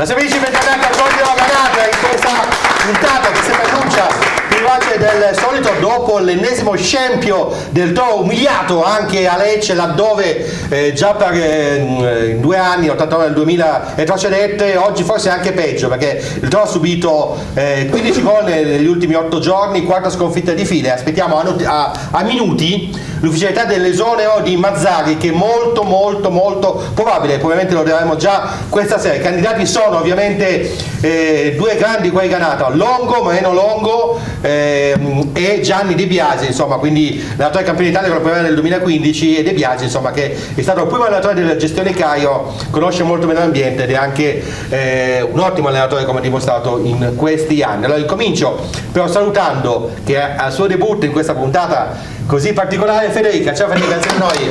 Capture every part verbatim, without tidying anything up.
amici, bentornati al Gol della Granata in questa puntata che si preannuncia più veloce del solito dopo l'ennesimo scempio del Toro, umiliato anche a Lecce, laddove eh, già per eh, due anni, ottantanove del duemila, retrocedette. Oggi forse anche peggio, perché il Toro ha subito eh, quindici gol negli ultimi otto giorni, quarta sconfitta di fila. Aspettiamo a, a, a minuti l'ufficialità dell'esonero di Mazzarri, che è molto molto molto probabile, probabilmente lo vedremo già questa sera. I candidati sono ovviamente eh, due grandi qua in Granata, Longo, Moreno Longo eh, e Gianni De Biasi, insomma, quindi l'allenatore campione d'Italia con la primavera del duemilaquindici, e De Biasi, insomma, che è stato il primo allenatore della gestione Caio, conosce molto bene l'ambiente ed è anche eh, un ottimo allenatore, come ha dimostrato in questi anni. Allora incomincio però salutando, che al suo debutto in questa puntata così particolare, Federica. Ciao Federica, grazie a noi.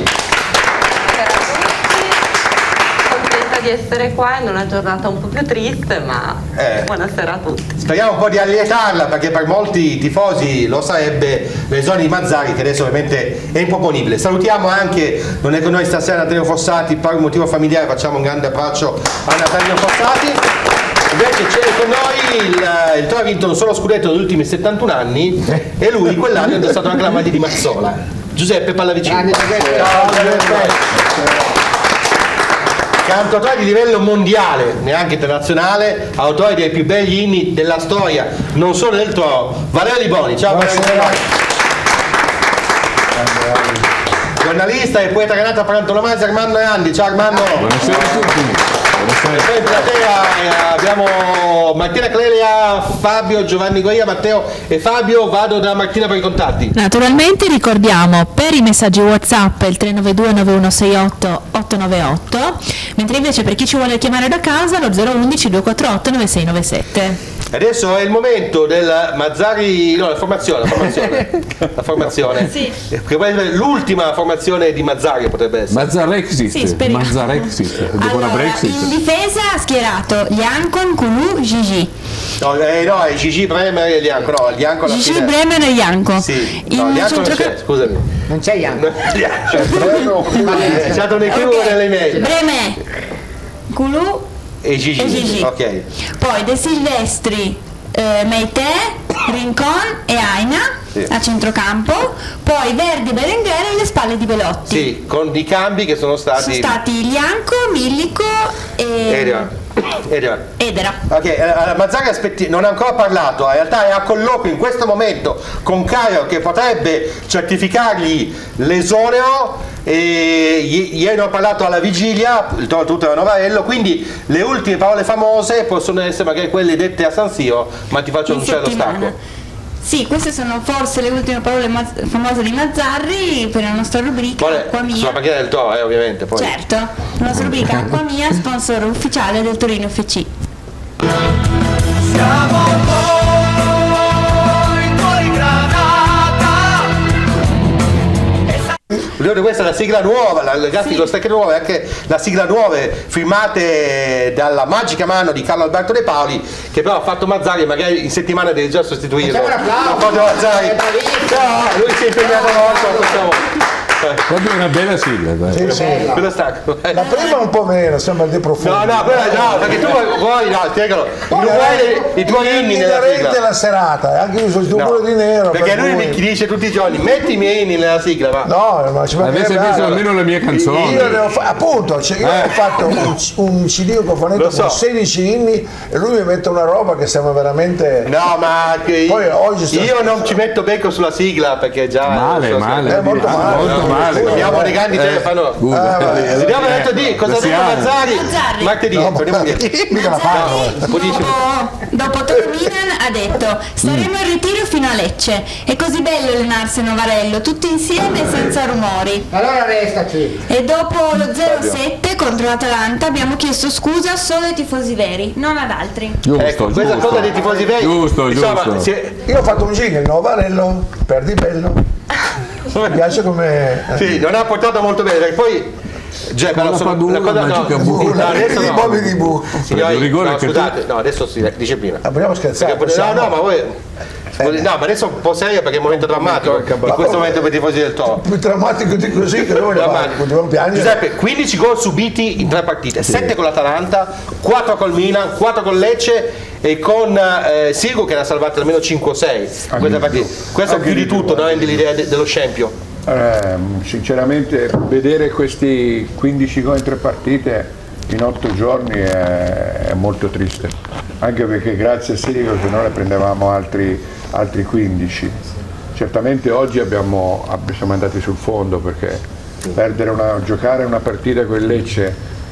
Contenta di essere qua in una giornata un po' più triste, ma eh, buonasera a tutti. Speriamo un po' di allietarla, perché per molti tifosi lo sarebbe l'esonero di Mazzarri, che adesso ovviamente è improponibile. Salutiamo anche, non è con noi stasera, Natalino Fossati, per un motivo familiare facciamo un grande abbraccio a Natalino Fossati. Invece c'è con noi il, il Toro ha vinto un solo scudetto negli ultimi settantuno anni e lui quell'anno è indossato anche la maglia di Mazzola. Giuseppe Pallavicini. Ciao Giuseppe. Cantautore di livello mondiale, neanche internazionale, autore dei più begli inni della storia, non solo del Toro, Valerio Liboni. Ciao Valerio Liboni. Giornalista e poeta Granata per antonomasia, Armando Randi. Ciao Armando. Buonasera a tutti. E poi in platea eh, abbiamo Martina Clelia, Fabio, Giovanni Goia, Matteo e Fabio. Vado da Martina per i contatti. Naturalmente ricordiamo per i messaggi WhatsApp il tre nove due nove uno sei otto otto nove otto, mentre invece per chi ci vuole chiamare da casa lo zero uno uno due quattro otto nove sei nove sette. Adesso è il momento del Mazzarri, no, la formazione, la formazione, la formazione. Sì. L'ultima formazione di Mazzarri potrebbe essere. Mazzarexit, sì, Mazzarexit, dopo allora, la Brexit. In difesa ha schierato Liancon, Kulu, Gigi. No, eh, no, è Gigi, Bremer e Lianco, no, Lianco alla Gigi, fine. Bremer e Lianco. Sì, in no, Lianco non c'è, scusami. Non c'è Lianco. C'è stato un equivoco nelle mail. Bremer, Kulu e Gigi. e Gigi. Ok. Poi De Silvestri, eh, Meite, Rincon e Aina, sì, a centrocampo. Poi Verdi e Berenguer alle spalle di Belotti. Sì, con i cambi che sono stati sono stati Lianco, Millico e Edera. Edera. Edera. Ok, eh, Mazzarri aspetti, non ha ancora parlato, in realtà è a colloquio in questo momento con Caio, che potrebbe certificargli l'esonero. E ieri ho parlato alla vigilia, il Toro tutto era Novarello, quindi le ultime parole famose possono essere magari quelle dette a San Siro, ma ti faccio annunciare lo stacco. Sì, queste sono forse le ultime parole famose di Mazzarri per la nostra rubrica Vuole, Acqua Mia. sulla panchina del Toro, eh, ovviamente. Poi. Certo, la nostra rubrica Acqua Mia, sponsor ufficiale del Torino F C. Siamo noi, noi Granata. Questa è la sigla nuova, la, ragazzi, sì, lo stecche nuovo, è anche la sigla nuove firmate dalla magica mano di Carlo Alberto De Paoli, che però ha fatto Mazzarri, magari in settimana deve già sostituirlo. Facciamo un applauso. Mazzarri. No, lui si è impegnato molto. Proprio una bella sigla, dai. Sì, sì. Quello stacco. La prima un po' meno, sembra di profondo. No, no, quella no, perché tu vuoi, no, spiegalo. Non vuoi i tuoi inni nella sigla. della serata, anche io sono il tubo di nero. Perché per lui cui... mi dice tutti i giorni, metti i miei inni nella sigla, va. No, ma ci avesse messo almeno la mia canzone. Io ne ho fa... appunto, cioè, io eh. ho fatto un, un C D cofanetto so. con sedici inni e lui mi mette una roba che sembra veramente. No, ma che poi oggi sto... io non ci metto becco sulla sigla, perché già male, so, male. È molto male. Molto no, male. Abbiamo dei grandi Stefano. Abbiamo detto di cosa ha detto Mazzarri? Mazzarri. Martedì. No, mica la fanno. Dopo Toro Milan ha detto staremo in ritiro fino a Lecce. È così bello allenarsi a Novarello, tutti insieme e senza rumori. Allora restaci. E dopo lo zero sette contro l'Atalanta abbiamo chiesto scusa solo ai tifosi veri, non ad altri. Giusto, ecco, giusto. questa cosa dei tifosi veri. Giusto, insomma, giusto. Si è... Io ho fatto un jingle, Novarello, perdi bello. Mi piace come. Sì, non ha portato molto bene, perché poi. Cioè, Con la Padula, cosa, no, magica no, bu. no, adesso no. Bobby di Bu. Signori, rigore no, che scusate, no, adesso si dice prima. Abbiamo scherzato. No, no, ma voi Eh, no, ma adesso un po' serio perché è un momento drammatico in questo momento per i tifosi del Toro. Più drammatico di così che noi dobbiamo piangere. Giuseppe, quindici gol subiti in tre partite, sì. sette con l'Atalanta, quattro col Milan, quattro con Lecce e con eh, Sirigu che ne ha salvato almeno cinque o sei. Questo è più di tutto, no? L'idea de dello scempio. Eh, sinceramente vedere questi quindici gol in tre partite in otto giorni è, è molto triste, anche perché grazie a Sirigu se no ne prendevamo altri, altri quindici. Certamente oggi abbiamo, siamo andati sul fondo perché perdere una, giocare una partita con il Lecce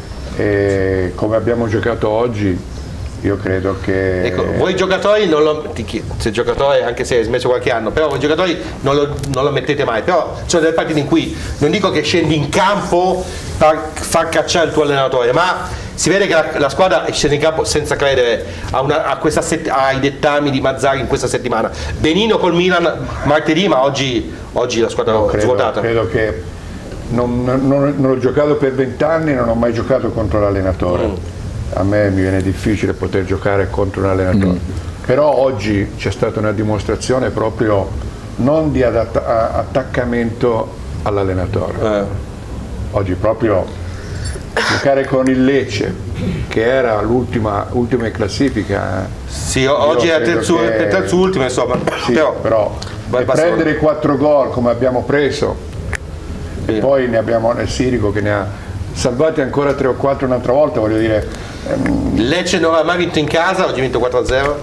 e come abbiamo giocato oggi, io credo che... Ecco, voi giocatori, non lo, se giocatore anche se hai smesso qualche anno, però voi giocatori non lo, non lo mettete mai, però ci sono delle partite in cui non dico che scendi in campo per far cacciare il tuo allenatore, ma si vede che la, la squadra scende in campo senza credere a una, a questa set, ai dettami di Mazzaghi in questa settimana. Benino col Milan martedì, ma oggi, oggi la squadra no, è credo, svuotata. Credo che non, non, non ho giocato per vent'anni, non ho mai giocato contro l'allenatore. Mm. A me mi viene difficile poter giocare contro un allenatore, mm. però oggi c'è stata una dimostrazione proprio non di attaccamento all'allenatore, eh. oggi proprio giocare con il Lecce che era l'ultima ultima in classifica, sì, oggi è terzo, che... terzo ultimo insomma, sì, però, però e prendere quattro gol come abbiamo preso sì. e poi ne abbiamo nel Sirigu che ne ha salvati ancora tre o quattro un'altra volta, voglio dire. Lecce non ha mai vinto in casa, oggi ha vinto quattro a zero.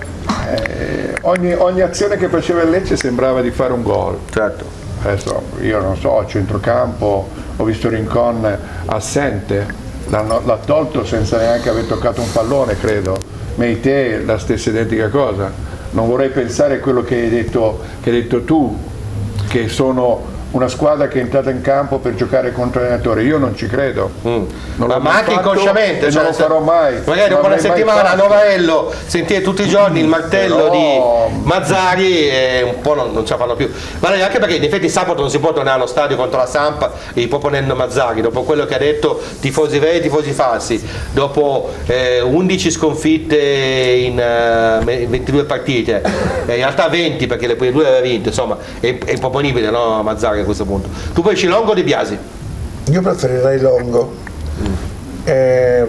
Eh, ogni, ogni azione che faceva il Lecce sembrava di fare un gol. Certo. Adesso io non so, a centrocampo ho visto Rincon assente, l'ha tolto senza neanche aver toccato un pallone, credo. Meite la stessa identica cosa. Non vorrei pensare a quello che hai detto, che hai detto tu, che sono una squadra che è entrata in campo per giocare contro l'allenatore, io non ci credo, mm. non ma, ma anche inconsciamente, cioè, non lo farò mai. Magari dopo una settimana a Novarello sentire tutti i giorni il martello Però... di Mazzaghi e un po' non, non ce la fanno più. Ma anche perché in effetti sabato non si può tornare allo stadio contro la Samp e proponendo Mazzaghi, dopo quello che ha detto tifosi veri e tifosi falsi, dopo eh, undici sconfitte in uh, ventidue partite, eh, in realtà venti perché le prime due aveva vinto, insomma è, è improponibile, no, Mazzaghi a questo punto. Tu poi Longo o Di Biasi? Io preferirei Longo, mm. eh,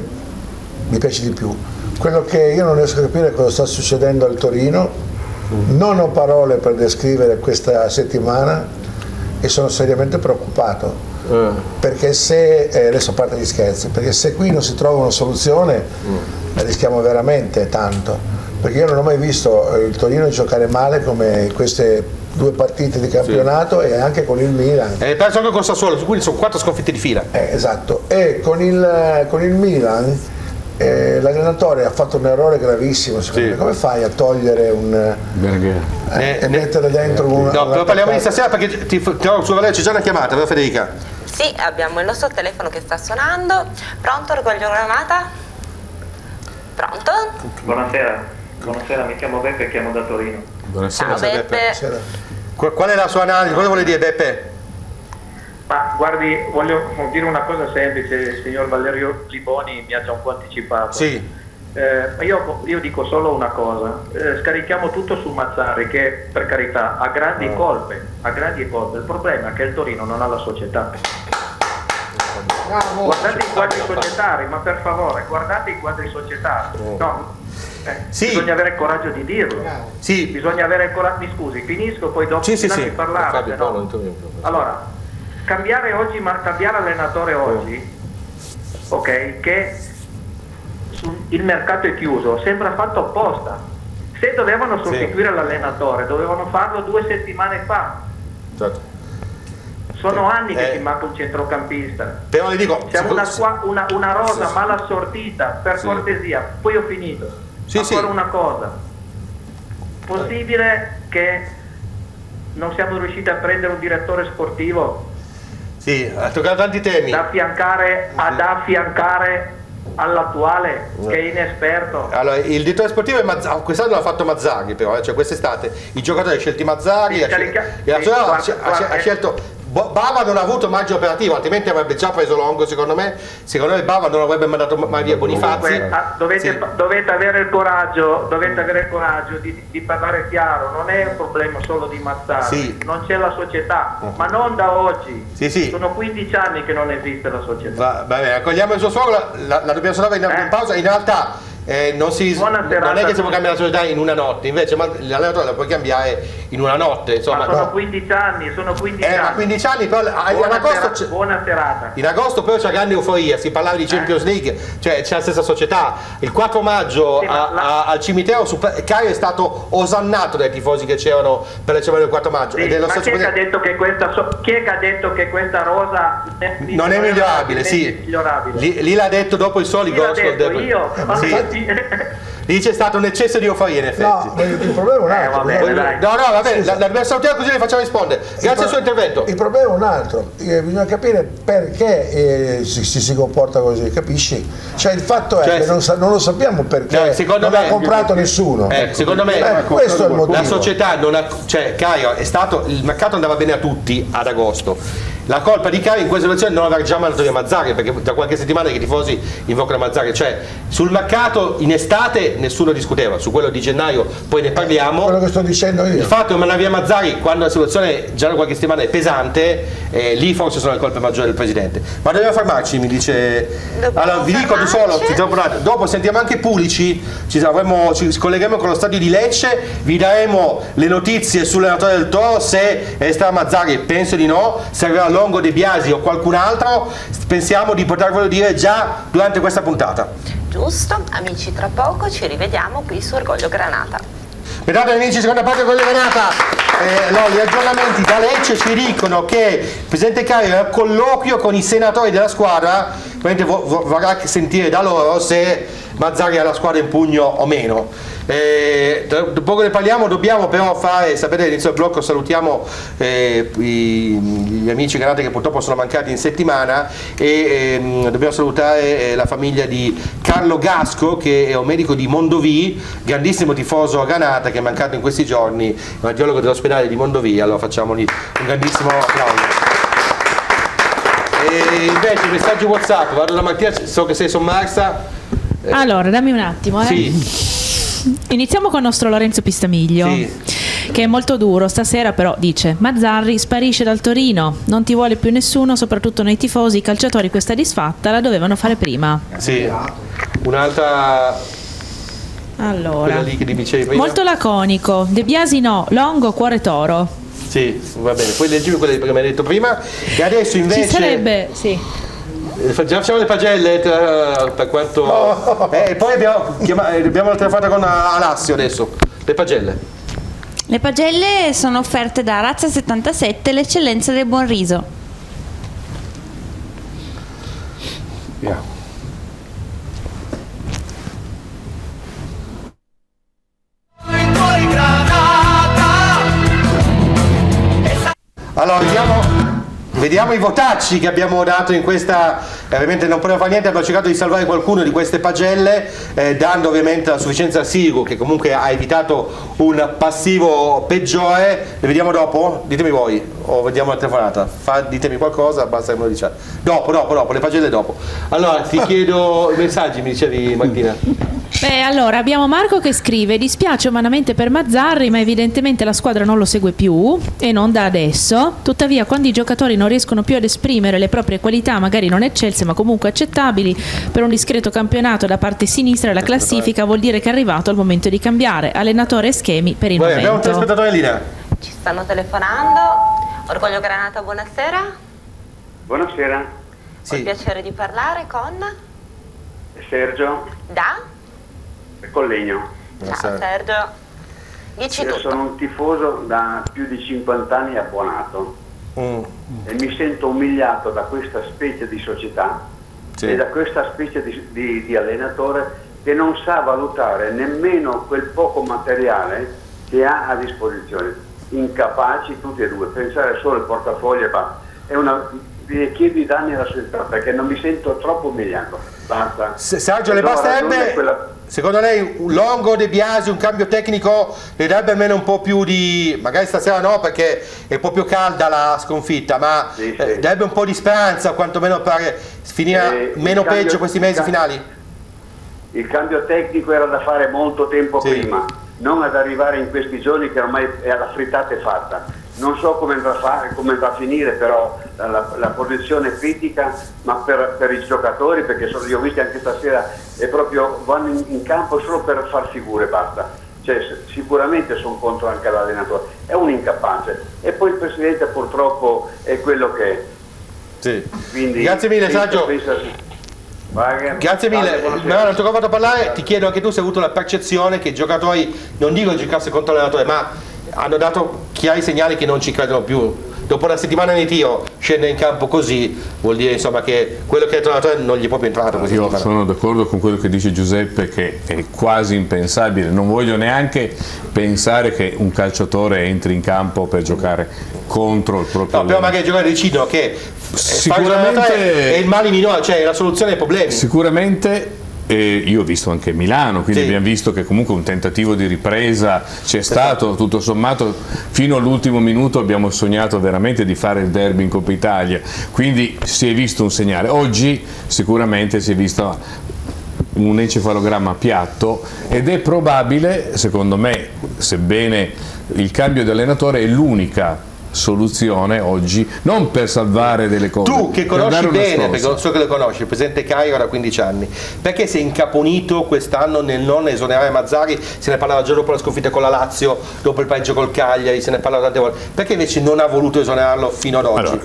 mi piace di più. Quello che io non riesco a capire è cosa sta succedendo al Torino, mm. non ho parole per descrivere questa settimana e sono seriamente preoccupato, mm. perché se, eh, adesso a parte gli scherzi, perché se qui non si trova una soluzione mm. rischiamo veramente tanto, perché io non ho mai visto il Torino giocare male come queste due partite di campionato sì. e anche con il Milan. E penso anche con Sassuolo, quindi sono quattro sconfitte di fila. Eh, esatto, e con il, con il Milan eh, l'allenatore ha fatto un errore gravissimo, secondo sì. me. Come fai a togliere un eh, eh, e mettere dentro un... No, però parliamo di stasera perché ti trovo su Valerio, c'è già una chiamata, vero Federica? Sì, abbiamo il nostro telefono che sta suonando. Pronto, ricoglio una chiamata? Pronto? Buonasera. Buonasera, mi chiamo Beppe e chiamo da Torino. Buonasera, Ciao, Beppe. Beppe. Qual è la sua analisi? Cosa vuole dire Beppe? Ma guardi, voglio dire una cosa semplice, il signor Valerio Liboni mi ha già un po' anticipato. Sì. Eh, io, io dico solo una cosa, eh, scarichiamo tutto su Mazzarri che per carità ha grandi oh. colpe, ha grandi colpe, il problema è che il Torino non ha la società. Bravo. Guardate i quadri societari, ma per favore, guardate i quadri societari. Oh. No. Eh, sì. Bisogna avere il coraggio di dirlo, sì. bisogna avere il coraggio, mi scusi, finisco poi dopo sì, sì, sì. parlare. Fabio, no? Paolo, allora, cambiare oggi, ma cambiare allenatore oggi, oh. ok, che su, il mercato è chiuso, sembra fatto apposta. Se dovevano sostituire sì. l'allenatore, dovevano farlo due settimane fa. Certo. Sono anni che eh. ti manca un centrocampista. Però le dico, siamo una, una, una rosa sì. mal assortita, per sì. cortesia, poi ho finito. Sì, ancora sì. una cosa, possibile che non siamo riusciti a prendere un direttore sportivo? Sì, ha toccato tanti temi. Da affiancare, sì. ad affiancare all'attuale che è inesperto. Allora, il direttore sportivo è Mazzaghi, quest'anno l'ha fatto Mazzaghi però, cioè quest'estate i giocatori hanno scelto Mazzaghi, sì, ha, carica... sì, ha, guarda, ha, guarda, ha scelto Bava non ha avuto maggio operativo, altrimenti avrebbe già preso Longo, secondo me. Secondo me Bava non avrebbe mandato mai via Bonifazzi. Comunque, ah, dovete, Sì. dovete avere il coraggio, dovete avere il coraggio di, di parlare chiaro, non è un problema solo di Mazzarri, Sì. non c'è la società, ma non da oggi. Sì, sì. Sono quindici anni che non esiste la società. Va, va bene, accogliamo il suo sfogo, la, la, la dobbiamo salvare in, in Eh. pausa. In realtà eh, non, si, Buona serata non è che a si può tutti. cambiare la società in una notte, invece ma l'allenatore la puoi cambiare in una notte. Insomma, Ma sono no. quindici anni, sono quindici Eh, anni. ma quindici anni, però a- in Buona, agosto sera- c'è- buona serata. In agosto però c'è grande euforia, si parlava di Champions League, cioè c'è la stessa società. Il quattro maggio Sì, ma a- la- a- al cimitero Super- Caio è stato osannato dai tifosi che c'erano per le cerimonie del quattro maggio. Sì, ed è lo ma stesso chi è, che ha perché- detto che questa so- chi è che ha detto che questa rosa non è migliorabile, sì. migliorabile? Lì, lì l'ha detto dopo il solo Chi l'ha gol. detto? Io? Ma Sì. infatti- Lì c'è stato un eccesso di euforia in effetti. No, il il problema è un altro. Eh, va bene, dai. No, no, va bene, la, la dobbiamo salutare così le facciamo rispondere. Grazie al suo intervento. Il problema è un altro, eh, bisogna capire perché eh, si, si, si comporta così, capisci? Cioè il fatto è Cioè, che sì. non, sa- non lo sappiamo perché No, secondo non me- ha comprato nessuno. Eh, secondo me Eh, questo è il motivo. la società non ha, cioè Caio è stato, il mercato andava bene a tutti ad agosto. La colpa di Caio in questa situazione è non aver già mandato via Mazzarri, perché da qualche settimana che i tifosi invocano Mazzarri, cioè sul mercato in estate nessuno discuteva, su quello di gennaio poi ne parliamo. Quello che sto dicendo io. Il fatto di mandare via Mazzarri quando la situazione già da qualche settimana è pesante, eh, lì forse sono le colpe maggiori del presidente. Ma dobbiamo fermarci, mi dice. Dobbiamo Allora vi dico fermarci. solo, ci siamo parlati. Dopo sentiamo anche Pulici, ci, avremo, ci collegheremo con lo stadio di Lecce, vi daremo le notizie sull'allenatore del Toro, se resterà Mazzarri, penso di no, servirà Longo, De Biasi o qualcun altro, pensiamo di potervelo dire già durante questa puntata. Giusto, amici, tra poco ci rivediamo qui su Orgoglio Granata. Vedete amici, seconda parte con Granata. Eh, no, gli aggiornamenti da Lecce ci dicono che il presidente Caio è a colloquio con i senatori della squadra, ovviamente vo- vo- vorrà sentire da loro se Mazzarri ha la squadra in pugno o meno. Eh, tra poco ne parliamo, dobbiamo però fare, sapete all'inizio del blocco salutiamo eh, i, gli amici Granata che purtroppo sono mancati in settimana e ehm, dobbiamo salutare eh, la famiglia di Carlo Gasco che è un medico di Mondovì, grandissimo tifoso a Granata che è mancato in questi giorni, il radiologo dell'ospedale di Mondovì, allora facciamogli un grandissimo applauso. E invece messaggi WhatsApp, vado da Mattia, so che sei sommersa. Allora, dammi un attimo, eh. Sì. Iniziamo con il nostro Lorenzo Pistamiglio, Sì. che è molto duro. Stasera però dice: Mazzarri sparisce dal Torino, non ti vuole più nessuno, soprattutto nei tifosi. I calciatori questa disfatta la dovevano fare prima. Sì, un'altra Allora, quella lì che ti dicevi prima. molto laconico. De Biasi no, Longo cuore toro. Sì, va bene, poi leggiamo quelle che mi hai detto prima e adesso invece Ci sarebbe, sì. eh, già facciamo le pagelle tra- per quanto eh, e poi abbiamo, chiama- eh, abbiamo la telefonata con Alassio adesso, le pagelle. Le pagelle sono offerte da Razza settantasette, l'eccellenza del buon riso. Via. Allora vediamo, vediamo i votacci che abbiamo dato in questa, eh, ovviamente non poteva fare niente, abbiamo cercato di salvare qualcuno di queste pagelle eh, dando ovviamente la sufficienza a Sirigu che comunque ha evitato un passivo peggiore. Le vediamo dopo? Ditemi voi o vediamo la telefonata, Fa, ditemi qualcosa, basta che me lo diciate. Dopo, dopo, dopo, le pagelle dopo. Allora ti chiedo i messaggi, mi dicevi Martina. Beh, allora abbiamo Marco che scrive: dispiace umanamente per Mazzarri, ma evidentemente la squadra non lo segue più e non da adesso. Tuttavia, quando i giocatori non riescono più ad esprimere le proprie qualità, magari non eccelse ma comunque accettabili, per un discreto campionato da parte sinistra della classifica, vuol dire che è arrivato il momento di cambiare allenatore e schemi per il Vai, abbiamo un momento. telespettatore in linea. Ci stanno telefonando. Orgoglio Granata, buonasera. Buonasera, Ho il Sì. piacere di parlare con... Sergio Da? Collegno. Ciao Sergio. Dici Io tutto. sono un tifoso da più di cinquanta anni abbonato Mm. e mi sento umiliato da questa specie di società Sì. e da questa specie di, di- di allenatore che non sa valutare nemmeno quel poco materiale che ha a disposizione. Incapaci tutti e due, pensare solo al portafoglio e basta. È una, vi chiedo i danni alla società perché non mi sento troppo umiliato. Basta. Se- Sergio, le Do ragione basterebbe a quella- secondo lei un Longo, De Biasi, un cambio tecnico le darebbe almeno un po' più di, magari stasera no perché è un po' più calda la sconfitta, ma sì, sì. Eh, darebbe un po' di speranza, quantomeno per finire eh, meno cambio, peggio questi mesi finali? Il cambio tecnico era da fare molto tempo sì. prima, non ad arrivare in questi giorni che ormai è la frittata è fatta. Non so come andrà a, fare, come andrà a finire però la, la posizione è critica, ma per, per i giocatori, perché sono, li ho visti anche stasera, è proprio, vanno in, in campo solo per far figure, basta. Cioè, sicuramente sono contro anche l'allenatore, è un incapace. E poi il presidente purtroppo è quello che è. Sì. Quindi, grazie mille pensa, Sergio. pensa, Vai, grazie mille, ma non ti ho fatto parlare, ti chiedo anche tu se hai avuto la percezione che i giocatori, non dico giocasse contro l'allenatore, ma hanno dato chiari segnali che non ci credono più. Dopo una settimana di tiro scende in campo così, vuol dire insomma che quello che ha detto l'allenatore non gli è proprio entrato così. Io sono d'accordo con quello che dice Giuseppe, che è quasi impensabile, non voglio neanche pensare che un calciatore entri in campo per giocare contro il proprio no, però magari i giocatori decidono che sicuramente è il male minore, cioè la soluzione ai problemi. Sicuramente. E io ho visto anche Milano, quindi sì. abbiamo visto che comunque un tentativo di ripresa c'è stato, tutto sommato fino all'ultimo minuto abbiamo sognato veramente di fare il derby in Coppa Italia, quindi si è visto un segnale. Oggi sicuramente si è visto un encefalogramma piatto ed è probabile, secondo me, sebbene il cambio di allenatore è l'unica soluzione oggi, non per salvare delle cose. Tu che conosci bene, scorsa. perché non so che lo conosci, il presidente Cairo da quindici anni, perché sei incaponito quest'anno nel non esonerare Mazzarri? Se ne parlava già dopo la sconfitta con la Lazio, dopo il pareggio col Cagliari, se ne parlava tante volte, perché invece non ha voluto esonerarlo fino ad oggi? Allora,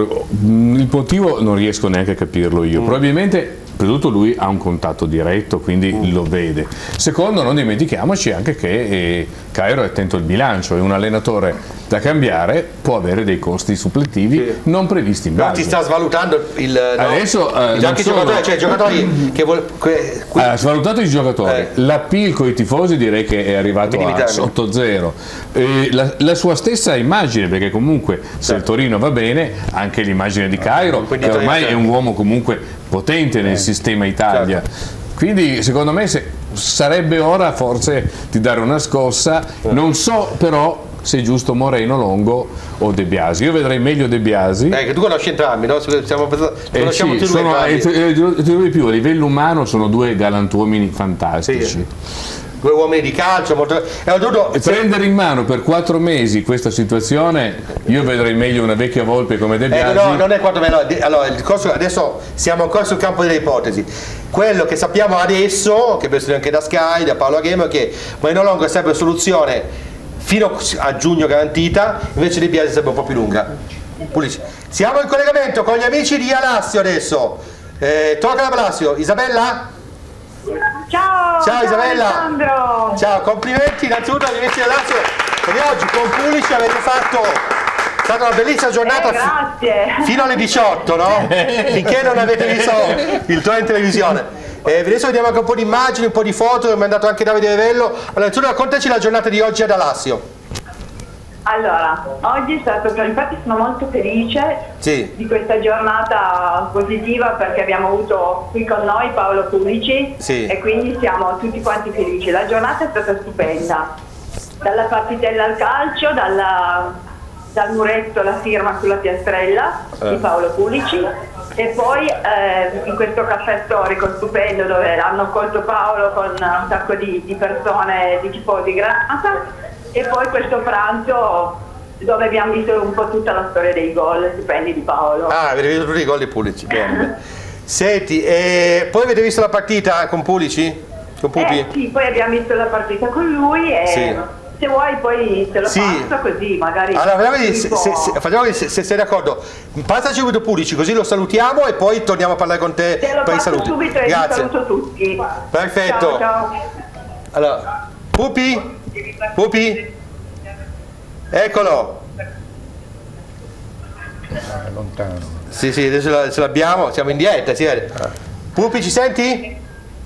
il motivo non riesco neanche a capirlo io, mm. probabilmente Innanzitutto lui ha un contatto diretto, quindi mm. lo vede. Secondo, non dimentichiamoci anche che eh, Cairo è attento al bilancio e un allenatore da cambiare può avere dei costi supplettivi sì. non previsti in base. Ma ti sta svalutando il no, adesso eh, anche i giocatori, cioè i giocatori che vuol, que, que, ha svalutato i giocatori, eh. l'appeal con i tifosi direi che è arrivato a sotto zero, eh, la, la sua stessa immagine, perché comunque se sì. il Torino va bene anche l'immagine di Cairo, che ormai è un uomo comunque potente nel eh. sistema Italia, certo. Quindi secondo me se, sarebbe ora forse di dare una scossa, eh. non so però se è giusto Moreno, Longo o De Biasi. Io vedrei meglio De Biasi. Eh, che tu conosci entrambi, no? Siamo, eh sì, tutti sono, due eh, di più, a livello umano sono due galantuomini fantastici. Sì. Due uomini di calcio molto... eh, dovuto... e prendere in mano per quattro mesi questa situazione, io vedrei meglio una vecchia volpe come De Biasi. Eh, no, non è quattro mesi, no. Allora, il discorso, adesso siamo ancora sul campo delle ipotesi. Quello che sappiamo adesso, che penso anche da Sky, da Paolo Gamer, è che Moreno Longo è sempre soluzione fino a giugno garantita, invece De Biasi sarebbe un po' più lunga. Pulici. Siamo in collegamento con gli amici di Alassio adesso. Eh, tocca a Alassio. Isabella? Ciao, ciao Isabella. Alessandro. Ciao, complimenti innanzitutto agli amici di Alassio. Perché oggi con Pulici avete fatto, è stata una bellissima giornata, eh, grazie. fino alle diciotto, no? Finché non avete visto il tuo in televisione. Eh, adesso vediamo anche un po' di immagini, un po' di foto, mi ha mandato anche Davide Revello. Allora, innanzitutto raccontaci la giornata di oggi ad Alassio. Allora, oggi è stato, infatti sono molto felice sì. di questa giornata positiva perché abbiamo avuto qui con noi Paolo Pulici sì. e quindi siamo tutti quanti felici. La giornata è stata stupenda, dalla partitella al calcio, dalla, dal muretto la firma sulla piastrella eh. di Paolo Pulici. E poi eh, in questo caffè storico stupendo dove hanno accolto Paolo con un sacco di, di persone di tifosi Granata, e poi questo pranzo dove abbiamo visto un po' tutta la storia dei gol stupendi di Paolo. Ah, avete visto tutti i gol di Pulici, bene. Senti, e poi avete visto la partita con Pulici? Con Pupi? Eh, sì, poi abbiamo visto la partita con lui e... Sì. Se vuoi poi te lo sì. passo così magari. Allora facciamo se, se, se, facciamo se, se sei d'accordo, passaci subito Pulici così lo salutiamo e poi torniamo a parlare con te, te lo per i saluti. Subito e grazie. saluto tutti. Perfetto. Ciao, ciao. Allora, Pupi? Pupi? Eccolo. Ah, lontano. Sì, sì, adesso ce l'abbiamo, siamo in diretta, si vede. Pupi, ci senti?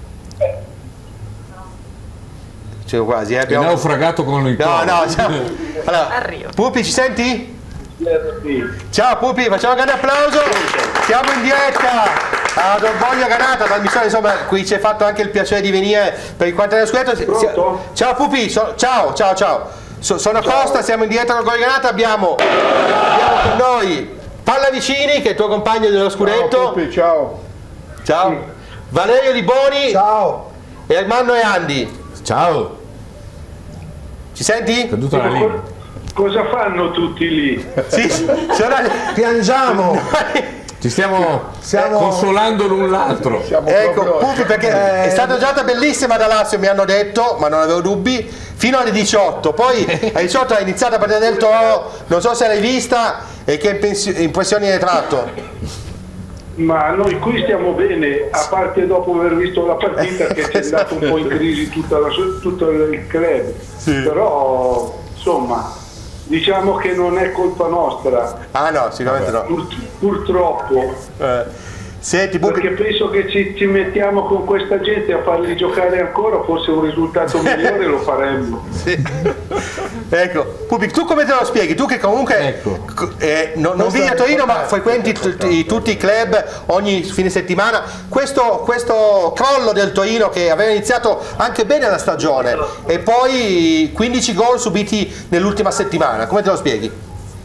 Cioè, quasi, eh, abbiamo... È naufragato con il no, no, ciao. Allora, Pupi, ci senti? Ciao Pupi, facciamo un grande applauso. Siamo in diretta. a Don Boglio Granata, trasmissione, insomma, qui ci è fatto anche il piacere di venire per il quarto dello scudetto. Ciao Pupi, so, ciao, ciao, ciao. So, sono ciao. Costa, siamo in diretta con Boglio Granata, abbiamo, abbiamo con noi Pallavicini, che è il tuo compagno dello scudetto. Ciao Pupi, ciao. Ciao. Sì. Valerio Liboni. Ciao. E Armando e Andy. Ciao. Ci senti? Caduta la linea. Cosa fanno tutti lì? Sì, piangiamo. Ci stiamo Siamo... consolando l'un l'altro. Ecco, Pupi, perché eh... è stata una giornata bellissima da Lazio, mi hanno detto, ma non avevo dubbi, fino alle diciotto. Poi alle diciotto è iniziata la partita del Toro, non so se l'hai vista e che impressioni hai tratto. Ma noi qui stiamo bene, a parte dopo aver visto la partita che c'è andato un po' in crisi tutta la, tutto il club. Sì. Però, insomma, diciamo che non è colpa nostra. Ah no, sicuramente no. Pur, purtroppo. Eh. Senti, perché penso che ci, ci mettiamo con questa gente a farli giocare ancora, forse un risultato migliore lo faremmo. Sì. Ecco, Pupi, tu come te lo spieghi? Tu che comunque ecco. eh, non, non vivi a Torino ma frequenti tutti, tutti i club ogni fine settimana, questo, questo crollo del Torino che aveva iniziato anche bene la stagione e poi quindici gol subiti nell'ultima settimana, come te lo spieghi?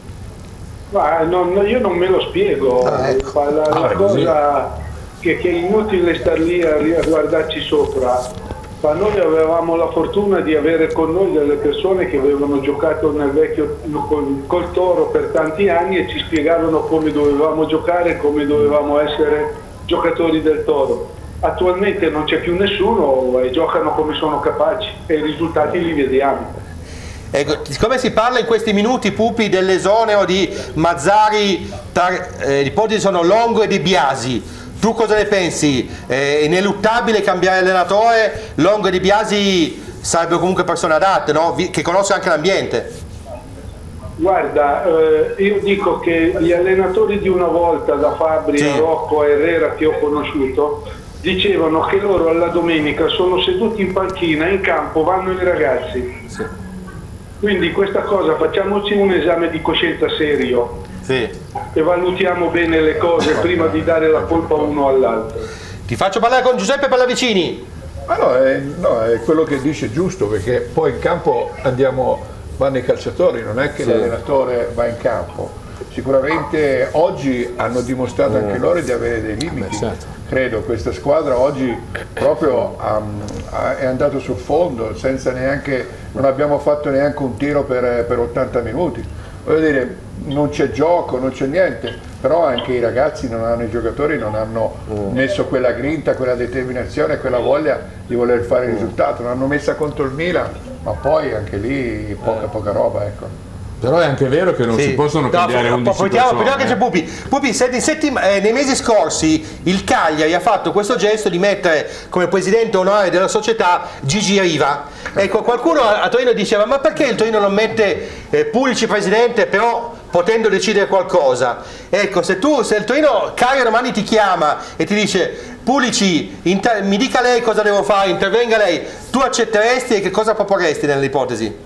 Ma non, io non me lo spiego, ah, ecco. la, la ah, cosa che, che è inutile star lì a, a guardarci sopra, ma noi avevamo la fortuna di avere con noi delle persone che avevano giocato nel vecchio col, col Toro per tanti anni e ci spiegavano come dovevamo giocare, come dovevamo essere giocatori del Toro. Attualmente non c'è più nessuno e giocano come sono capaci e i risultati li vediamo. Ecco, siccome si parla in questi minuti, Pupi, dell'esonero di Mazzari, eh, le ipotesi sono Longo e Di Biasi, tu cosa ne pensi? È ineluttabile cambiare allenatore? Longo e Di Biasi sarebbero comunque persone adatte, no? Che conoscono anche l'ambiente. Guarda, eh, io dico che gli allenatori di una volta, da Fabri sì. a Rocco a Herrera che ho conosciuto, dicevano che loro alla domenica sono seduti in panchina, in campo vanno i ragazzi. Sì. Quindi questa cosa, facciamoci un esame di coscienza serio sì. e valutiamo bene le cose prima di dare la colpa uno all'altro. Ti faccio parlare con Giuseppe Pallavicini. Ma no, è, no, è quello che dice giusto, perché poi in campo andiamo, vanno i calciatori, non è che sì. l'allenatore va in campo. Sicuramente oggi hanno dimostrato anche loro di avere dei limiti. Certo. Credo questa squadra oggi proprio um, è andato sul fondo senza neanche, non abbiamo fatto neanche un tiro per, per ottanta minuti. Voglio dire, non c'è gioco, non c'è niente, però anche i ragazzi non hanno, i giocatori non hanno mm. messo quella grinta, quella determinazione, quella voglia di voler fare il mm. risultato. L'hanno messa contro il Milan, ma poi anche lì poca poca roba, ecco. Però è anche vero che non sì. si possono cambiare no, undici persone. Vediamo che c'è Pupi. Pupi, senti, settim- eh, nei mesi scorsi il Cagliari ha fatto questo gesto di mettere come presidente onorario della società Gigi Riva. Ecco, qualcuno a Torino diceva ma perché il Torino non mette eh, Pulici presidente però potendo decidere qualcosa? Ecco, se tu, se il Torino Cagliari domani ti chiama e ti dice Pulici, inter- mi dica lei cosa devo fare, intervenga lei, tu accetteresti e che cosa proporresti nell'ipotesi?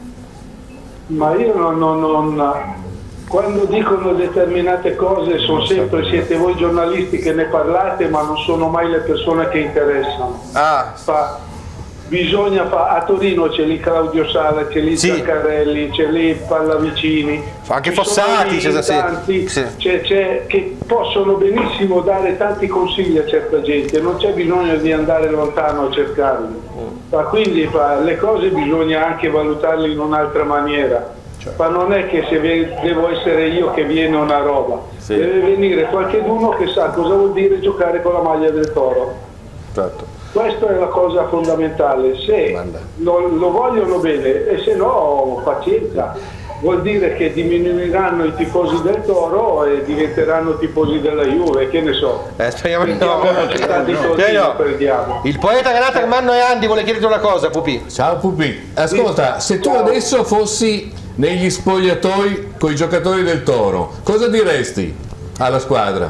Ma io non, non, non, quando dicono determinate cose sono sempre, siete voi giornalisti che ne parlate, ma non sono mai le persone che interessano. Ah. Fa, bisogna fa, a Torino c'è lì Claudio Sala, c'è lì sì. Zaccarelli, c'è lì Pallavicini, anche Fossati, c'è tanti sì. c'è, c'è, che possono benissimo dare tanti consigli a certa gente, non c'è bisogno di andare lontano a cercarli. Ma quindi fa, le cose bisogna anche valutarle in un'altra maniera. Certo. Ma non è che se devo essere io che viene una roba, sì. deve venire qualcuno che sa cosa vuol dire giocare con la maglia del Toro. Certo. Questa è la cosa fondamentale. Se lo, lo vogliono bene e se no pazienza. Vuol dire che diminuiranno i tifosi del Toro e diventeranno tifosi della Juve, che ne so. Eh, speriamo di no. no. Perdiamo. Il poeta Granata Armando e Andy vuole chiederti una cosa, Pupi. Ciao Pupi. Ascolta, se tu Ciao. adesso fossi negli spogliatoi con i giocatori del Toro, cosa diresti alla squadra?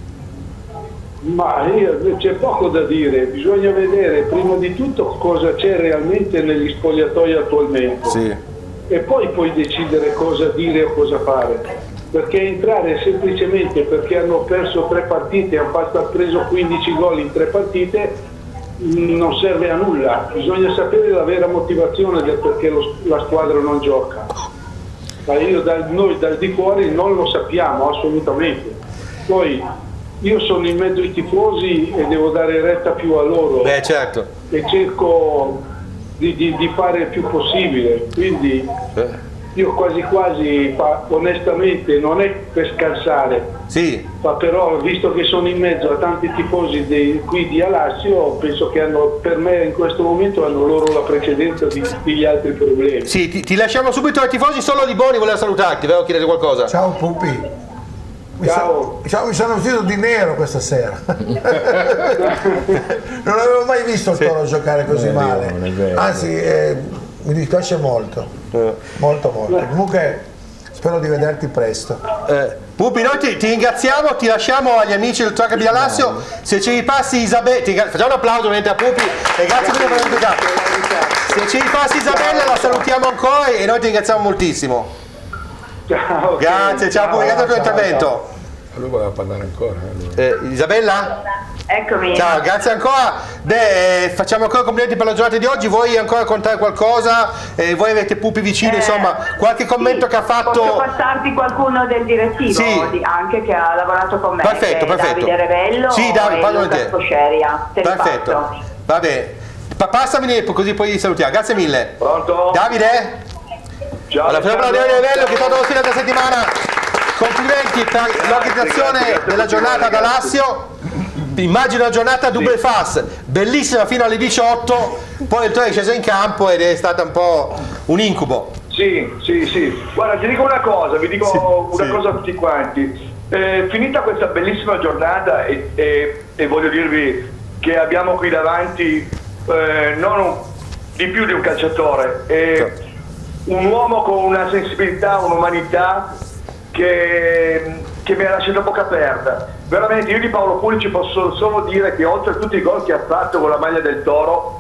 Ma io, c'è poco da dire, bisogna vedere prima di tutto cosa c'è realmente negli spogliatoi attualmente. Sì. E poi puoi decidere cosa dire o cosa fare. perché entrare semplicemente perché hanno perso tre partite, hanno preso quindici gol in tre partite, non serve a nulla. Bisogna sapere la vera motivazione del perché lo, la squadra non gioca. Ma io dal, noi dal di fuori non lo sappiamo assolutamente. Poi io sono in mezzo ai tifosi e devo dare retta più a loro. Beh, certo. E cerco di, di, di fare il più possibile. Quindi io quasi quasi, onestamente, non è per scarsare, sì. Ma però visto che sono in mezzo a tanti tifosi dei, qui di Alassio, penso che hanno, per me in questo momento hanno loro la precedenza di tutti gli altri problemi. Sì, ti, ti lasciamo subito ai tifosi, solo Di Boni voleva salutarti, volevo chiedere qualcosa. Ciao Pupi. Mi Ciao. Sa, ciao, mi sono vestito di nero questa sera. Non avevo mai visto il Toro giocare così non è male. vero, non è vero. Anzi, eh, mi dispiace molto. Molto, molto. Comunque spero di vederti presto. Eh, Pupi, noi ti, ti ringraziamo, ti lasciamo agli amici del Tocca di Alassio. Se ci ripassi Isabella, facciamo un applauso ovviamente a Pupi e grazie mille per aver dato. Se ci ripassi Isabella la salutiamo ancora e noi ti ringraziamo moltissimo. Ciao, grazie, ciao Pupi, grazie per il tuo intervento. Lui voleva parlare ancora. Eh, Isabella? Eccomi. Ciao, grazie ancora. Beh, facciamo ancora complimenti per la giornata di oggi. Vuoi ancora contare qualcosa? Eh, voi avete Pupi vicino, Eh, insomma, qualche commento sì, che ha fatto. Posso passarti qualcuno del direttivo Sì. di- anche che ha lavorato con me, Perfetto, che è perfetto. Davide Revello Sì, Davide, e parlo Luca di te. Scosceria. Te li Perfetto. passo. Va bene. Pa- Passami così poi salutiamo. Grazie mille. Pronto? Davide? Ciao. Allora, facciamo Alessandro. Davide Revello che è stato lo fine della settimana. Complimenti per l'organizzazione grazie, grazie della a tutti giornata voi, ad Alassio. Immagino una giornata double fast, bellissima fino alle diciotto, poi il Toro è sceso in campo ed è stata un po' un incubo. Sì, sì, sì. Guarda, ti dico una cosa, vi dico Sì, una sì. cosa a tutti quanti. Eh, finita questa bellissima giornata e, e- e voglio dirvi che abbiamo qui davanti eh, non un- di più di un calciatore, eh, un uomo con una sensibilità, un'umanità che, che mi ha lasciato a bocca aperta. Veramente io di Paolo Pulici posso solo dire che oltre a tutti i gol che ha fatto con la maglia del Toro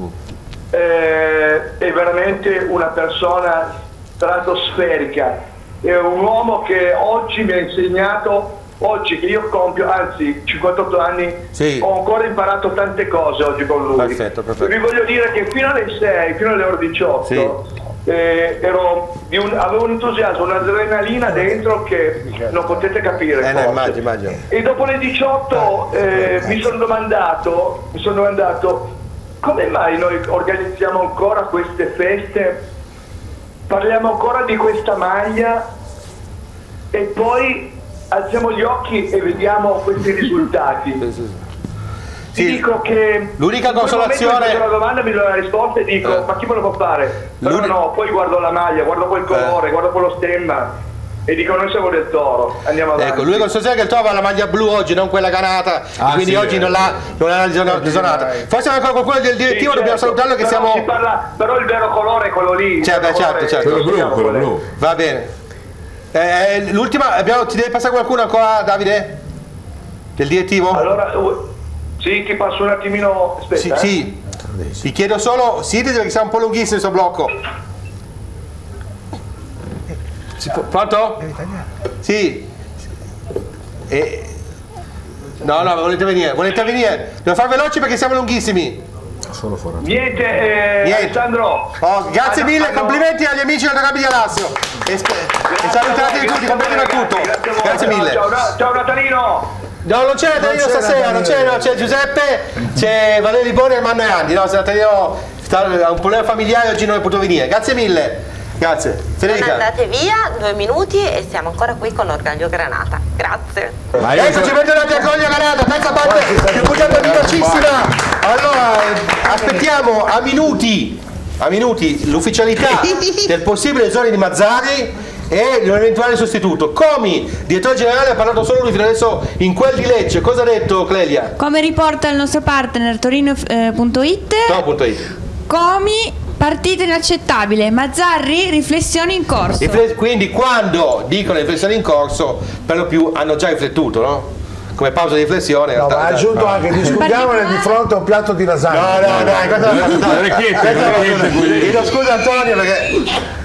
eh, è veramente una persona stratosferica, è un uomo che oggi mi ha insegnato, oggi che io compio, anzi cinquantotto anni, Sì. ho ancora imparato tante cose oggi con lui. Perfetto, perfetto. Vi voglio dire che fino alle sei, fino alle ore diciotto Sì. eh, ero di un, avevo un entusiasmo, un'adrenalina dentro che non potete capire. Eh, no, forse. immagino, immagino. E dopo le diciotto eh, mi sono domandato, mi sono domandato come mai noi organizziamo ancora queste feste, parliamo ancora di questa maglia e poi alziamo gli occhi e vediamo questi risultati. Ti Sì. dico che L'unica in quel consolazione- momento mi faccio la domanda, mi do la risposta e dico Eh. ma chi me lo può fare? Però L'uni- no, poi guardo la maglia, guardo quel colore, Eh. guardo quello stemma e dico noi siamo del Toro, andiamo avanti. Ecco, lui considera che il Toro ha la maglia blu oggi, non quella canata, Ah, quindi sì, oggi eh. non l'ha non l'ha lesion- lesionata. Forse ancora qualcuno del direttivo, Sì, dobbiamo certo. salutarlo che Però siamo. si parla- però il vero colore è quello lì. il Certo, vero certo, colore- certo. Quello blu, sappiamo quello qual è. blu. Va bene. Eh, l'ultima, abbiamo, ti deve passare qualcuno ancora, Davide? Del direttivo? Allora, uh, sì, ti passo un attimino. Aspetta, Sì, eh. sì. Ti chiedo solo, siediti perché siamo un po' lunghissimo il suo blocco. Si può- pronto? Sì. E... No, no, volete venire, volete venire? Devo far veloci perché siamo lunghissimi. Sono fuori. Niente, eh, Niente. Alessandro. Oh, grazie Hanno- mille, hanno- complimenti agli amici del Rugby di Alassio. E, spe- e salutate Grazie tutti, a voi, complimenti per tutto. Grazie, a voi. Grazie mille. Ciao, ciao Natalino. No, non c'è Natalino c'è stasera, non c'è, Natalino. no, c'è Giuseppe, c'è Valerio Boni e Manno e Andy. No, se Natalino sta- ha un problema familiare oggi non è potuto venire. Grazie mille. Grazie. Non Federica. andate via, due minuti e siamo ancora qui con Orgoglio Granata. Grazie. Ma io Eccoci, bentornati a Coglia Granata, terza parte più puntata velocissima. Allora, eh, aspettiamo a minuti, a minuti l'ufficialità del possibile esonero di Mazzari e l'eventuale sostituto. Comi, direttore generale, ha parlato solo lui fino adesso in quel di Lecce. Cosa ha detto Clelia? Come riporta il nostro partner Torino punto it, No.it. Comi, partita inaccettabile, Mazzarri, riflessioni in corso. Rifle- Quindi quando dicono riflessioni in corso, per lo più hanno già riflettuto, no? Come pausa di riflessione. in No, realtà- ma ha aggiunto anche discutiamone di fronte a un piatto di lasagna. No, no, dai, questo Le ricchette, le ricchette, quelli- Chiedo scusa Antonio perché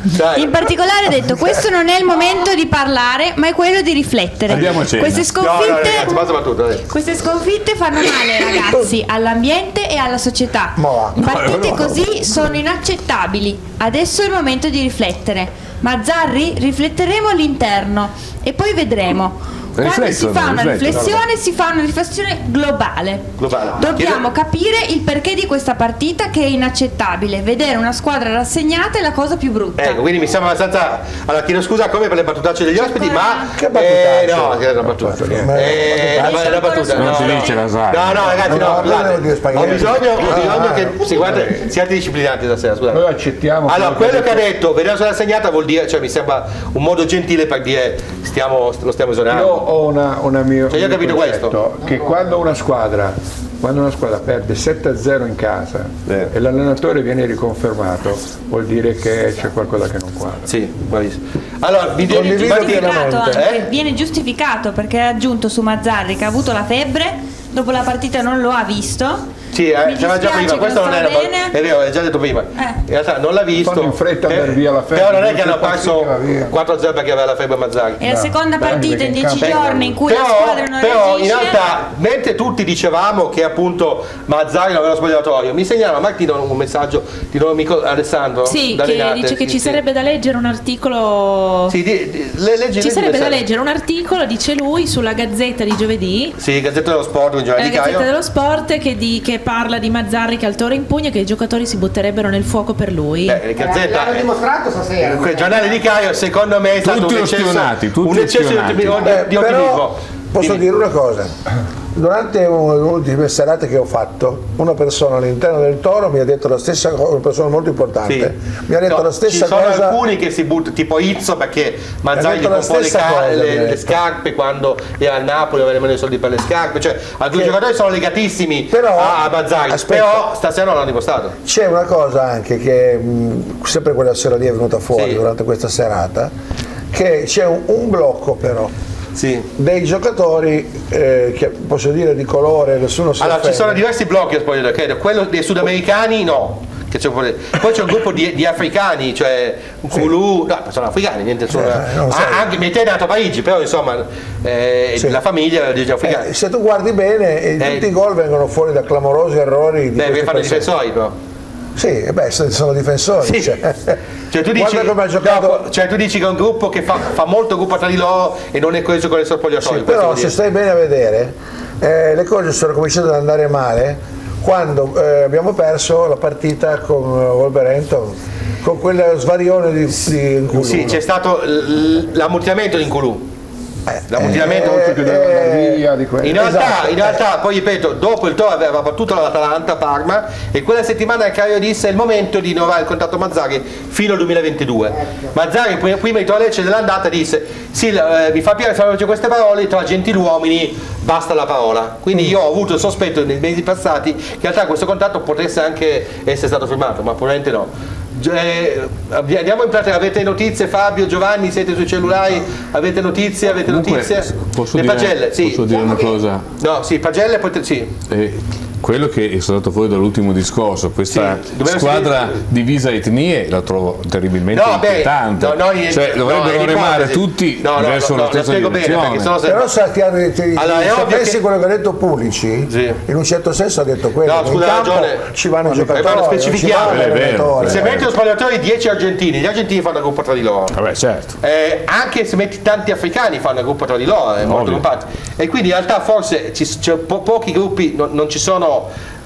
In particolare ha detto: questo non è il momento di parlare, ma è quello di riflettere. Andiamo a cena. Queste sconfitte, No, no, ragazzi, basta battuta, dai. queste sconfitte fanno male, ragazzi, all'ambiente e alla società. Partite no, no. così sono inaccettabili. Adesso è il momento di riflettere. Mazzarri, rifletteremo all'interno e poi vedremo. Quando si Riflettono, fa una riflettono. riflessione, si fa una riflessione globale. Globale. Dobbiamo capire il perché di questa partita, che è inaccettabile. Vedere una squadra rassegnata è la cosa più brutta. Ecco, quindi mi sembra abbastanza. Allora chiedo scusa come per le battutacce degli ospiti, ma. Che Eh, battutacce? no, che era una battuta. Ma- Eh, ma- ma è una battuta. Non no, si no. dice la sa. No, no, ragazzi, no, No, no, scusate. devo dire Ho spaghetti. bisogno, ho bisogno Ah, che si, guarda, siate disciplinati stasera, scusate. Noi accettiamo Allora, quello quello che che ha ha detto, vedere sulla segnata vuol dire, cioè mi sembra un modo gentile per dire stiamo, lo stiamo esonerando. Io ho una, una mia, Cioè, io ho un mio capito concetto, questo. che quando una squadra quando una squadra perde sette a zero in casa Eh. e l'allenatore viene riconfermato, vuol dire che c'è qualcosa che non quadra. Sì, bravissimo. Allora, vi Condivido Giustificato pienamente. anche, Eh? viene giustificato perché ha aggiunto su Mazzarri che ha avuto la febbre, dopo la partita non lo ha visto. Sì, eh, Mi c'era già dispiace prima, che questo non non sta era bene. è vero, è già detto prima. Eh. In realtà non l'ha visto. Fanno in fretta a Eh, dar via la febbre, Però non è che non hanno c'è perso partita, via. quattro a zero perché aveva la febbre Mazzaghi. È la seconda Beh, partita perché in in dieci campo- giorni in cui però, la squadra non però in reagisce. realtà mentre tutti dicevamo che appunto Mazzaghi non aveva spogliatoio, mi segnala Martino un messaggio di nostro amico Alessandro Sì, da che Renate. dice che Sì, ci sì. sarebbe da leggere un articolo. Sì, di- di- le- leggi- Ci leggi sarebbe da le- leggere un articolo, dice lui, sulla Gazzetta di giovedì. Sì, Gazzetta dello Sport, un giornale La di Gazzetta Caio. dello Sport che, di- che parla di Mazzarri che ha il toro in pugno e che i giocatori si butterebbero nel fuoco per lui. Beh, il Gazzetta L'hanno dimostrato stasera. quel giornale di Caio secondo me è stato Tutti un eccesso, ostinati, tutti un eccesso di, ostinati. ottimi- Eh, di però ottimismo. posso Dimmi. dire una cosa. Durante una delle ultime serate che ho fatto, una persona all'interno del Toro mi ha detto la stessa cosa, una persona molto importante, Sì. mi ha detto No, la stessa ci sono cosa. alcuni che si buttano, tipo Izzo, perché Mazzaghi gli detto la comprò le, stessa ca- cosa, mi le- ha le detto. scarpe quando era al Napoli, aveva meno i soldi per le scarpe, cioè alcuni Che- giocatori sono legatissimi Però- a Mazzaghi, aspetta. però stasera non l'hanno dimostrato. C'è una cosa anche che mh, sempre quella sera lì è venuta fuori Sì. durante questa serata, che c'è un, un blocco però Sì. dei giocatori eh, che posso dire di colore, nessuno si Allora ci offende. sono diversi blocchi al spogliatoio, credo. Quello dei sudamericani no. Che c'è un po' di- Poi c'è un gruppo di, di africani, cioè un Kulu, no, sono africani, niente, sono, Eh, non ah, sai. anche Miete è nato a Parigi, però insomma eh, Sì. la famiglia è di africani. Eh, se tu guardi bene, eh, Eh. tutti i gol vengono fuori da clamorosi errori di Beh, questi per fare i personaggi. difensori però. Sì, eh beh, sono sono difensori. Sì. Cioè. Cioè tu, dici, Guarda come ha giocato. no, cioè tu dici che è un gruppo che fa, fa molto gruppo tra di loro e non è coeso con il suo spogliatoio. Sì, questo però vuol se dire. stai bene a vedere, eh, le cose sono cominciate ad andare male quando eh, abbiamo perso la partita con eh, Wolverhampton, con quel svarione di, di Nkunku. Sì, c'è stato l- l'ammutinamento di Nkunku. L'ammutinamento eh, che deve andare via di quello. In realtà, Esatto. in realtà, poi ripeto, dopo il Toro aveva battuto l'Atalanta a Parma e quella settimana il Caio disse è il momento di rinnovare il contratto Mazzaghi fino al duemilaventidue. Mazzaghi pr- prima di Lecce dell'andata disse sì, eh, mi fa piacere fare queste parole, tra gentiluomini basta la parola. Quindi io ho avuto il sospetto nei mesi passati che in realtà questo contratto potesse anche essere stato firmato, ma probabilmente no. Eh, andiamo in pratica, avete notizie? Fabio, Giovanni, siete sui cellulari? Avete notizie? Avete Comunque, notizie? posso Le dire, pagelle, sì. posso dire una cosa? No, sì, pagelle poi te- sì. Eh, quello che è stato fuori dall'ultimo discorso, questa Sì, doveva squadra essere- divisa a etnie la trovo terribilmente No, beh, inquietante. no, no, in- cioè, no, dovrebbero in remare ipotesi. tutti No, no, verso no, la no, lo stessa spiego bene, direzione. perché sennò se- Però se, ti, ti, Allora, è se ovvio pensi che- quello che ha detto Pulici, Sì. in un certo senso ha detto quello, No, che scusa, in ha campo ragione. ci vanno i Eh, giocatori, ma lo non ci specifichiamo, va è vero. l'allenatore. Se metti lo spogliatoio dieci argentini, gli argentini fanno il gruppo tra di loro. Vabbè, certo. Eh, anche se metti tanti africani fanno il gruppo tra di loro, è molto Ovvio. compatto. E quindi in realtà forse ci, c'è po- pochi gruppi, non, non ci sono,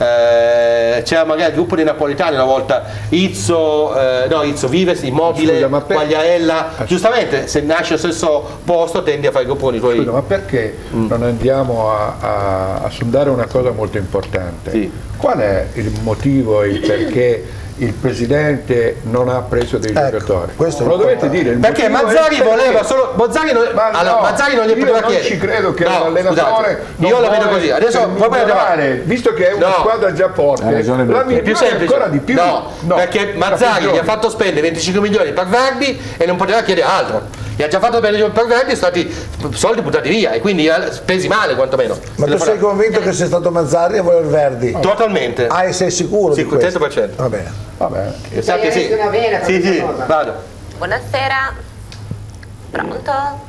eh, c'era magari il gruppo dei napoletani una volta, Izzo, eh, no Izzo Vives, Immobile, Scusa, ma per- Quagliarella, giustamente se nasci allo stesso posto tendi a fare il gruppo con i tuoi... Scusa, ma perché Mm. non andiamo a, a, a sondare una cosa molto importante? Sì. Qual è il motivo, il perché il presidente non ha preso dei Ecco, giocatori? questo è Lo dovete importante. dire. il Perché motivo è Mazzaghi perché- voleva solo Mazzaghi non, Ma allora, no, Mazzaghi non gli io poteva non chiedere. ci credo che No, l'allenatore scusate, non io la vedo vuole così. Adesso per proprio migliorare, visto che è una No. squadra già forte, Hai ragione, la Bertone. è più migliora semplice. ancora di più. No, No, perché Mazzaghi gli ha fatto spendere venticinque milioni per Verdi e non poteva chiedere altro. Gli ha già fatto spendere per Verdi, sono stati soldi buttati via e quindi eh, spesi male quantomeno. Ma tu sei convinto che sia stato Mazzarri a voler Verdi? Totalmente. Ah, e sei sicuro Sì, di questo? cento per cento. Va bene. Vabbè. Sappi, sì. Una vena per Sì, questa sì, cosa. vado. Buonasera. Pronto?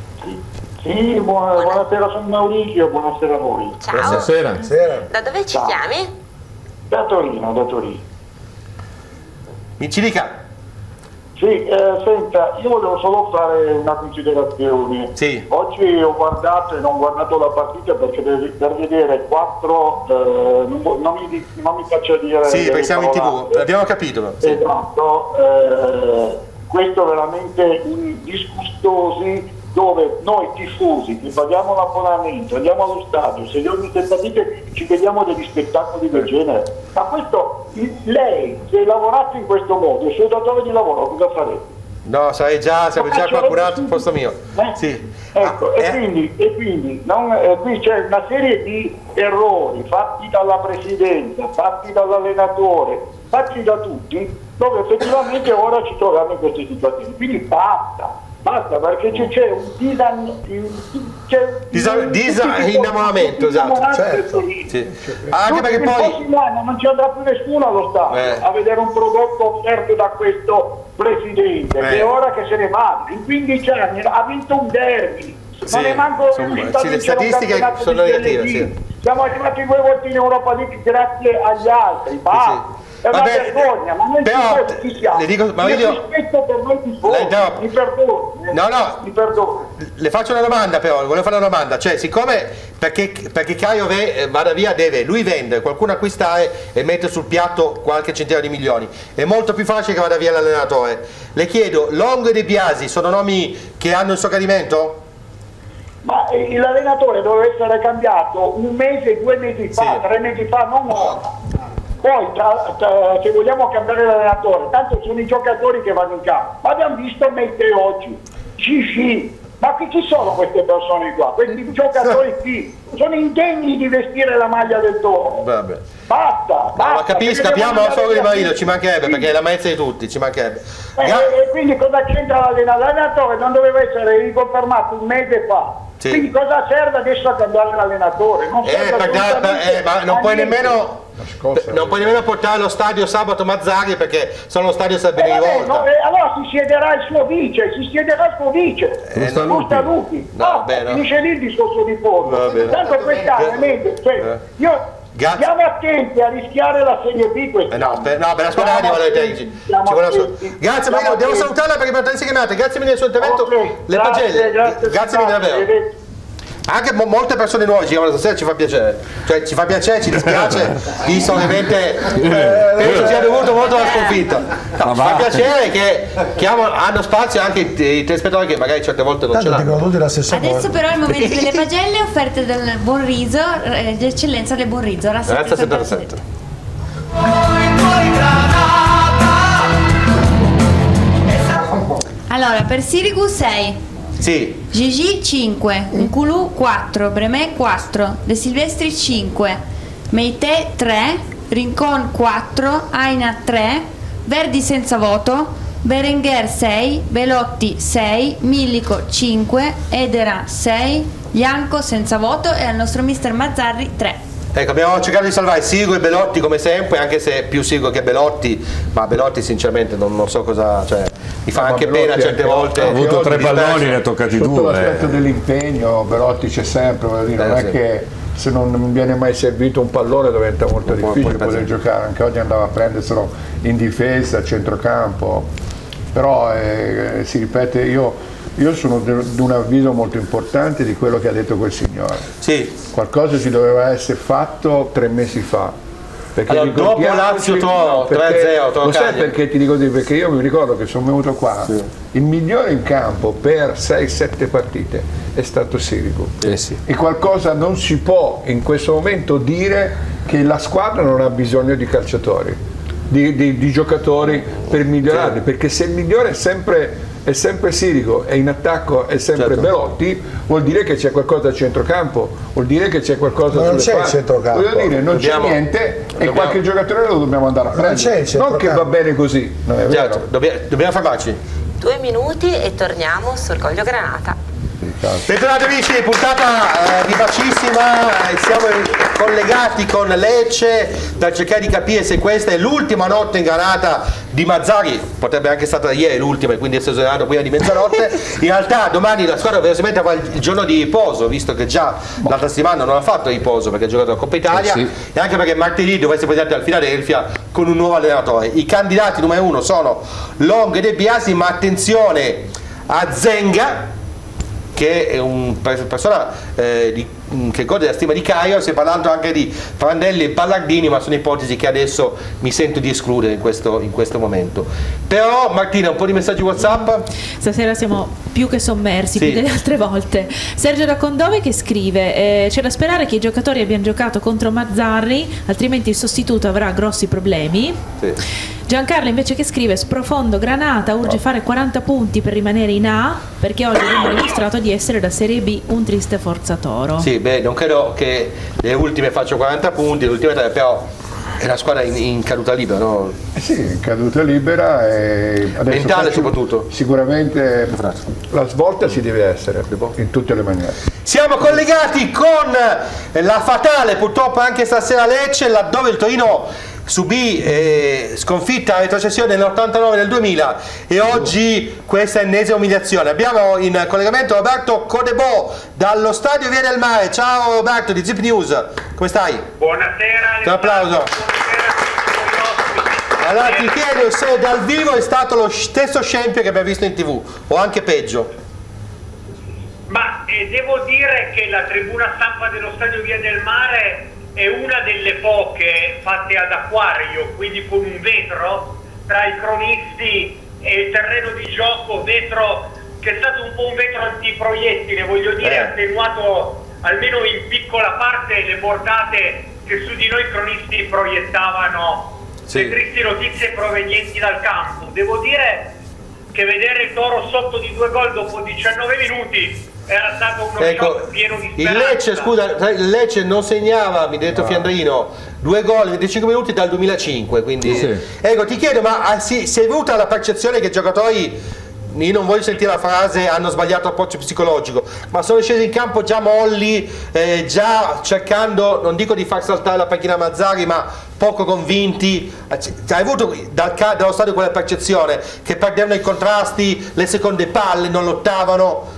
Sì, buona, buonasera, sono Maurizio, buonasera a voi. Ciao. Buonasera. Da dove ci Ciao. chiami? Da Torino, da Torino. Mi ci dica. Sì, eh, senta, io volevo solo fare una considerazione. Sì. Oggi ho guardato e non ho guardato la partita perché per, per vedere quattro, eh, non, vo- non, mi, non mi faccia dire... Sì, delle perché siamo in parolacce. tivù, abbiamo capito. Sì. Esatto, eh, questo è veramente un disgustosi dove noi tifosi che paghiamo l'abbonamento, andiamo allo stadio, se ogni partite ci vediamo degli spettacoli del genere. Ma questo, il- lei, se lavorasse in questo modo, il suo datore di lavoro cosa farebbe? No, sai già, sarebbe già qualcunato al posto mio. Sì. Ecco, Ah, e eh. quindi, e quindi non, eh, qui c'è una serie di errori fatti dalla presidenza, fatti dall'allenatore, fatti da tutti, dove effettivamente ora ci troviamo in queste situazioni. Quindi basta, basta, perché c'è, c'è un disan- c'è Disa- un- disinnamoramento, esatto. Certo. Sì. Anche perché il poi prossimo anno non ci andrà più nessuno allo stadio Eh. a vedere un prodotto offerto da questo presidente, Eh. che è ora che se ne va. In quindici anni ha vinto un derby, Sì, non è manco sono- riuscito a sì, le vincere un statistiche campionato sono di negative, Serie D. sì. Siamo arrivati due volte in Europa League grazie agli altri, basta. È una Vabbè, vergogna, ma noi però, tifosi chi siamo? le dico- Il Maurizio- rispetto per noi tifosi, Lei- no. mi perdoni, eh. No, no. mi perdoni. le faccio una domanda però, volevo fare una domanda, cioè siccome perché, perché Caio Ve- eh, vada via deve lui vendere, qualcuno acquistare e mettere sul piatto qualche centinaio di milioni, è molto più facile che vada via l'allenatore. Le chiedo, Longo e De Biasi sono nomi che hanno il suo gradimento? Ma eh, l'allenatore doveva essere cambiato un mese, due mesi fa, Sì. tre mesi fa, non ora. Poi tra- tra- se vogliamo cambiare l'allenatore, tanto sono i giocatori che vanno in campo. Ma abbiamo visto Mette oggi, Gigi, ma chi chi sono queste persone qua? Questi giocatori qui sono indegni di vestire la maglia del Toro. Vabbè. Basta, No, basta. ma capisco, perché capiamo devono solo di andare Marino, via. ci mancherebbe perché è la maestra di tutti, ci mancherebbe. Eh, Ga- e quindi cosa c'entra l'allenatore? L'allenatore non doveva essere riconfermato un mese fa. Sì. Quindi cosa serve adesso a cambiare l'allenatore? Non Eh, serve perché- assolutamente eh, ma non a puoi niente. nemmeno non puoi nemmeno portare allo stadio sabato Mazzaghi perché sono allo stadio Eh, Sabini di vabbè, volta. no, eh, allora si siederà il suo vice, si siederà il suo vice, Eh, Lusta no. Lupi. No, No, vabbè, no. finisce lì il discorso di fondo. Vabbè. Tanto quest'anno è meglio, cioè, Eh. io Grazie. stiamo attenti a rischiare la Serie B Eh quest'anno. no, per, no, per la squadra di Stiamo valori attenti, tecnici. stiamo Ci vuole la sua- attenti. Grazie Stiamo Marino, devo attenti. salutarla perché per tantissime chiamate. Grazie mille del suo intervento. Ok, Le grazie, pagelle. grazie, Grazie mille davvero. arrivederci. Anche mo- molte persone nuove ci chiamano stasera, ci fa piacere. Cioè ci fa piacere, ci dispiace, visto ovviamente eh, penso sia dovuto molto alla sconfitta. No, ci fa piacere che chiamano- hanno spazio anche i, i telespettatori che magari certe volte non ce Tanto dicono l'hanno. tutti la stessa Adesso cosa. però è il momento delle pagelle offerte dal Buon Riso, eh, di eccellenza del Buon Riso. La Grazie a settantasette. settantasette. Allora, per Sirigu sei, Sì, Gigi cinque, Nkulu quattro, Bremè quattro, De Silvestri cinque, Meite tre, Rincon quattro, Aina tre, Verdi senza voto, Berenguer sei, Belotti sei, Millico cinque, Edera sei, Bianco senza voto e al nostro mister Mazzarri tre. ecco, abbiamo cercato di salvare Sigo e Belotti come sempre, anche se più Sigo che Belotti, ma Belotti sinceramente non, non so cosa, cioè mi fa No, ma anche Belotti pena certe anche- volte. Ha avuto tre mi dispiace. palloni, ne ha toccati Sotto due. l'aspetto dell'impegno Belotti c'è sempre, voglio dire, Eh, non sì. è che se non viene mai servito un pallone diventa molto Un po'- difficile un po' poter pezzente. giocare, anche oggi andava a prenderselo in difesa, a centrocampo, però eh, si ripete, io, io sono de- di un avviso molto importante di quello che ha detto quel signore. Sì. Qualcosa si doveva essere fatto tre mesi fa. Perché Allora, dopo ricordiamoci- Lazio Toro, perché- tre a zero, Toro Lo sai Cagliari. perché ti dico così? Perché io mi ricordo che sono venuto qua, il migliore in campo per sei sette partite è stato Sirigu. Eh sì. E qualcosa non si può in questo momento dire che la squadra non ha bisogno di calciatori, di, di- di giocatori per migliorarli, perché se il migliore è sempre, è sempre Sirigu e in attacco è sempre Certo. Belotti, vuol dire che c'è qualcosa a centrocampo, vuol dire che c'è qualcosa Ma non sulle c'è il parti. centrocampo. Voglio dire, non Dobbiamo- c'è niente e dobbiamo- qualche giocatore lo dobbiamo andare a Non c'è il prendere. Non centrocampo. che va bene così, non è Certo, vero? dobbia- dobbiamo fermarci. Due minuti e torniamo sul Coglio Granata. Bentornati amici, puntata eh, vivacissima, eh, siamo collegati con Lecce per cercare di capire se questa è l'ultima notte in Granata di Mazzarri, potrebbe anche stata ieri l'ultima e quindi essere esonerato prima di mezzanotte. In realtà domani la squadra verosimilmente avrà il giorno di riposo, visto che già l'altra settimana non ha fatto riposo perché ha giocato la Coppa Italia, eh sì. e anche perché martedì doveva essere presente al Philadelphia con un nuovo allenatore. I candidati numero uno sono Longo e De Biasi, ma attenzione a Zenga, che è una persona eh, di, che gode della stima di Caio. Si è parlato anche di Prandelli e Ballardini, ma sono ipotesi che adesso mi sento di escludere in questo, in questo momento. Però Martina, un po' di messaggi WhatsApp? Stasera siamo più che sommersi, Sì. più delle altre volte. Sergio da Condove che scrive eh, c'è da sperare che i giocatori abbiano giocato contro Mazzarri, altrimenti il sostituto avrà grossi problemi. Sì. Giancarlo invece che scrive sprofondo Granata, urge fare quaranta punti per rimanere in A, perché oggi abbiamo dimostrato di essere da Serie B un triste forzatoro. Sì, beh, non credo che le ultime faccio quaranta punti, le ultime tre, però è una squadra in, in caduta libera, no? Eh sì, in caduta libera e adesso mentale faccio- soprattutto. Sicuramente la svolta ci deve essere in tutte le maniere. Siamo collegati con la fatale, purtroppo anche stasera, Lecce, laddove il Torino subì eh, sconfitta a retrocessione nell'ottantanove del duemila e oggi questa ennesima umiliazione. Abbiamo in collegamento Roberto Codebò dallo stadio Via del Mare. Ciao Roberto di Zip News, come stai? Buonasera. Un applauso. Allora ti chiedo se dal vivo è stato lo stesso scempio che abbiamo visto in tv o anche peggio. Ma eh, devo dire che la tribuna stampa dello stadio Via del Mare è una delle poche fatte ad acquario, quindi con un vetro tra i cronisti e il terreno di gioco, vetro che è stato un po' un vetro antiproiettile, voglio dire, Eh. attenuato almeno in piccola parte le bordate che su di noi cronisti proiettavano, Sì. le tristi notizie provenienti dal campo. Devo dire che vedere il Toro sotto di due gol dopo diciannove minuti era stato uno Ecco, shock pieno di il speranza. Lecce, scusa, il Lecce non segnava, mi ha detto Fiandrino, due gol in venticinque minuti dal duemilacinque, quindi Sì. ecco, ti chiedo, ma ah, si, si è avuta la percezione che i giocatori, io non voglio sentire la frase hanno sbagliato approccio psicologico, ma sono scesi in campo già molli, eh, già cercando, non dico di far saltare la panchina Mazzarri, ma poco convinti? Hai avuto dal, dallo stadio quella percezione che perdevano i contrasti, le seconde palle, non lottavano?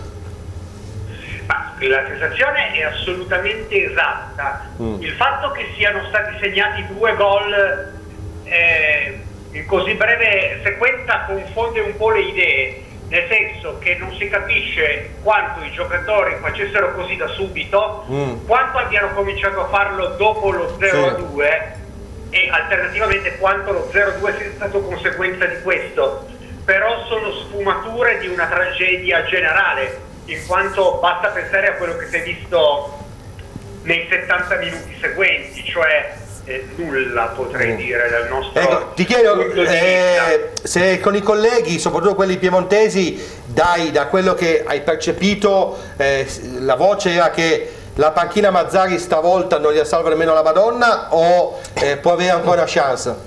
La sensazione è assolutamente esatta. Mm. Il fatto che siano stati segnati due gol eh, in così breve sequenza confonde un po' le idee, nel senso che non si capisce quanto i giocatori facessero così da subito, Mm. quanto abbiano cominciato a farlo dopo lo zero a due e alternativamente quanto lo zero a due sia stato conseguenza di questo. Però sono sfumature di una tragedia generale, in quanto basta pensare a quello che si è visto nei settanta minuti seguenti, cioè eh, nulla potrei dire dal nostro Ecco, ti chiedo punto di eh, se con i colleghi, soprattutto quelli piemontesi, dai, da quello che hai percepito, eh, la voce era che la panchina Mazzarri stavolta non gli salva nemmeno la Madonna, o eh, può avere ancora una chance?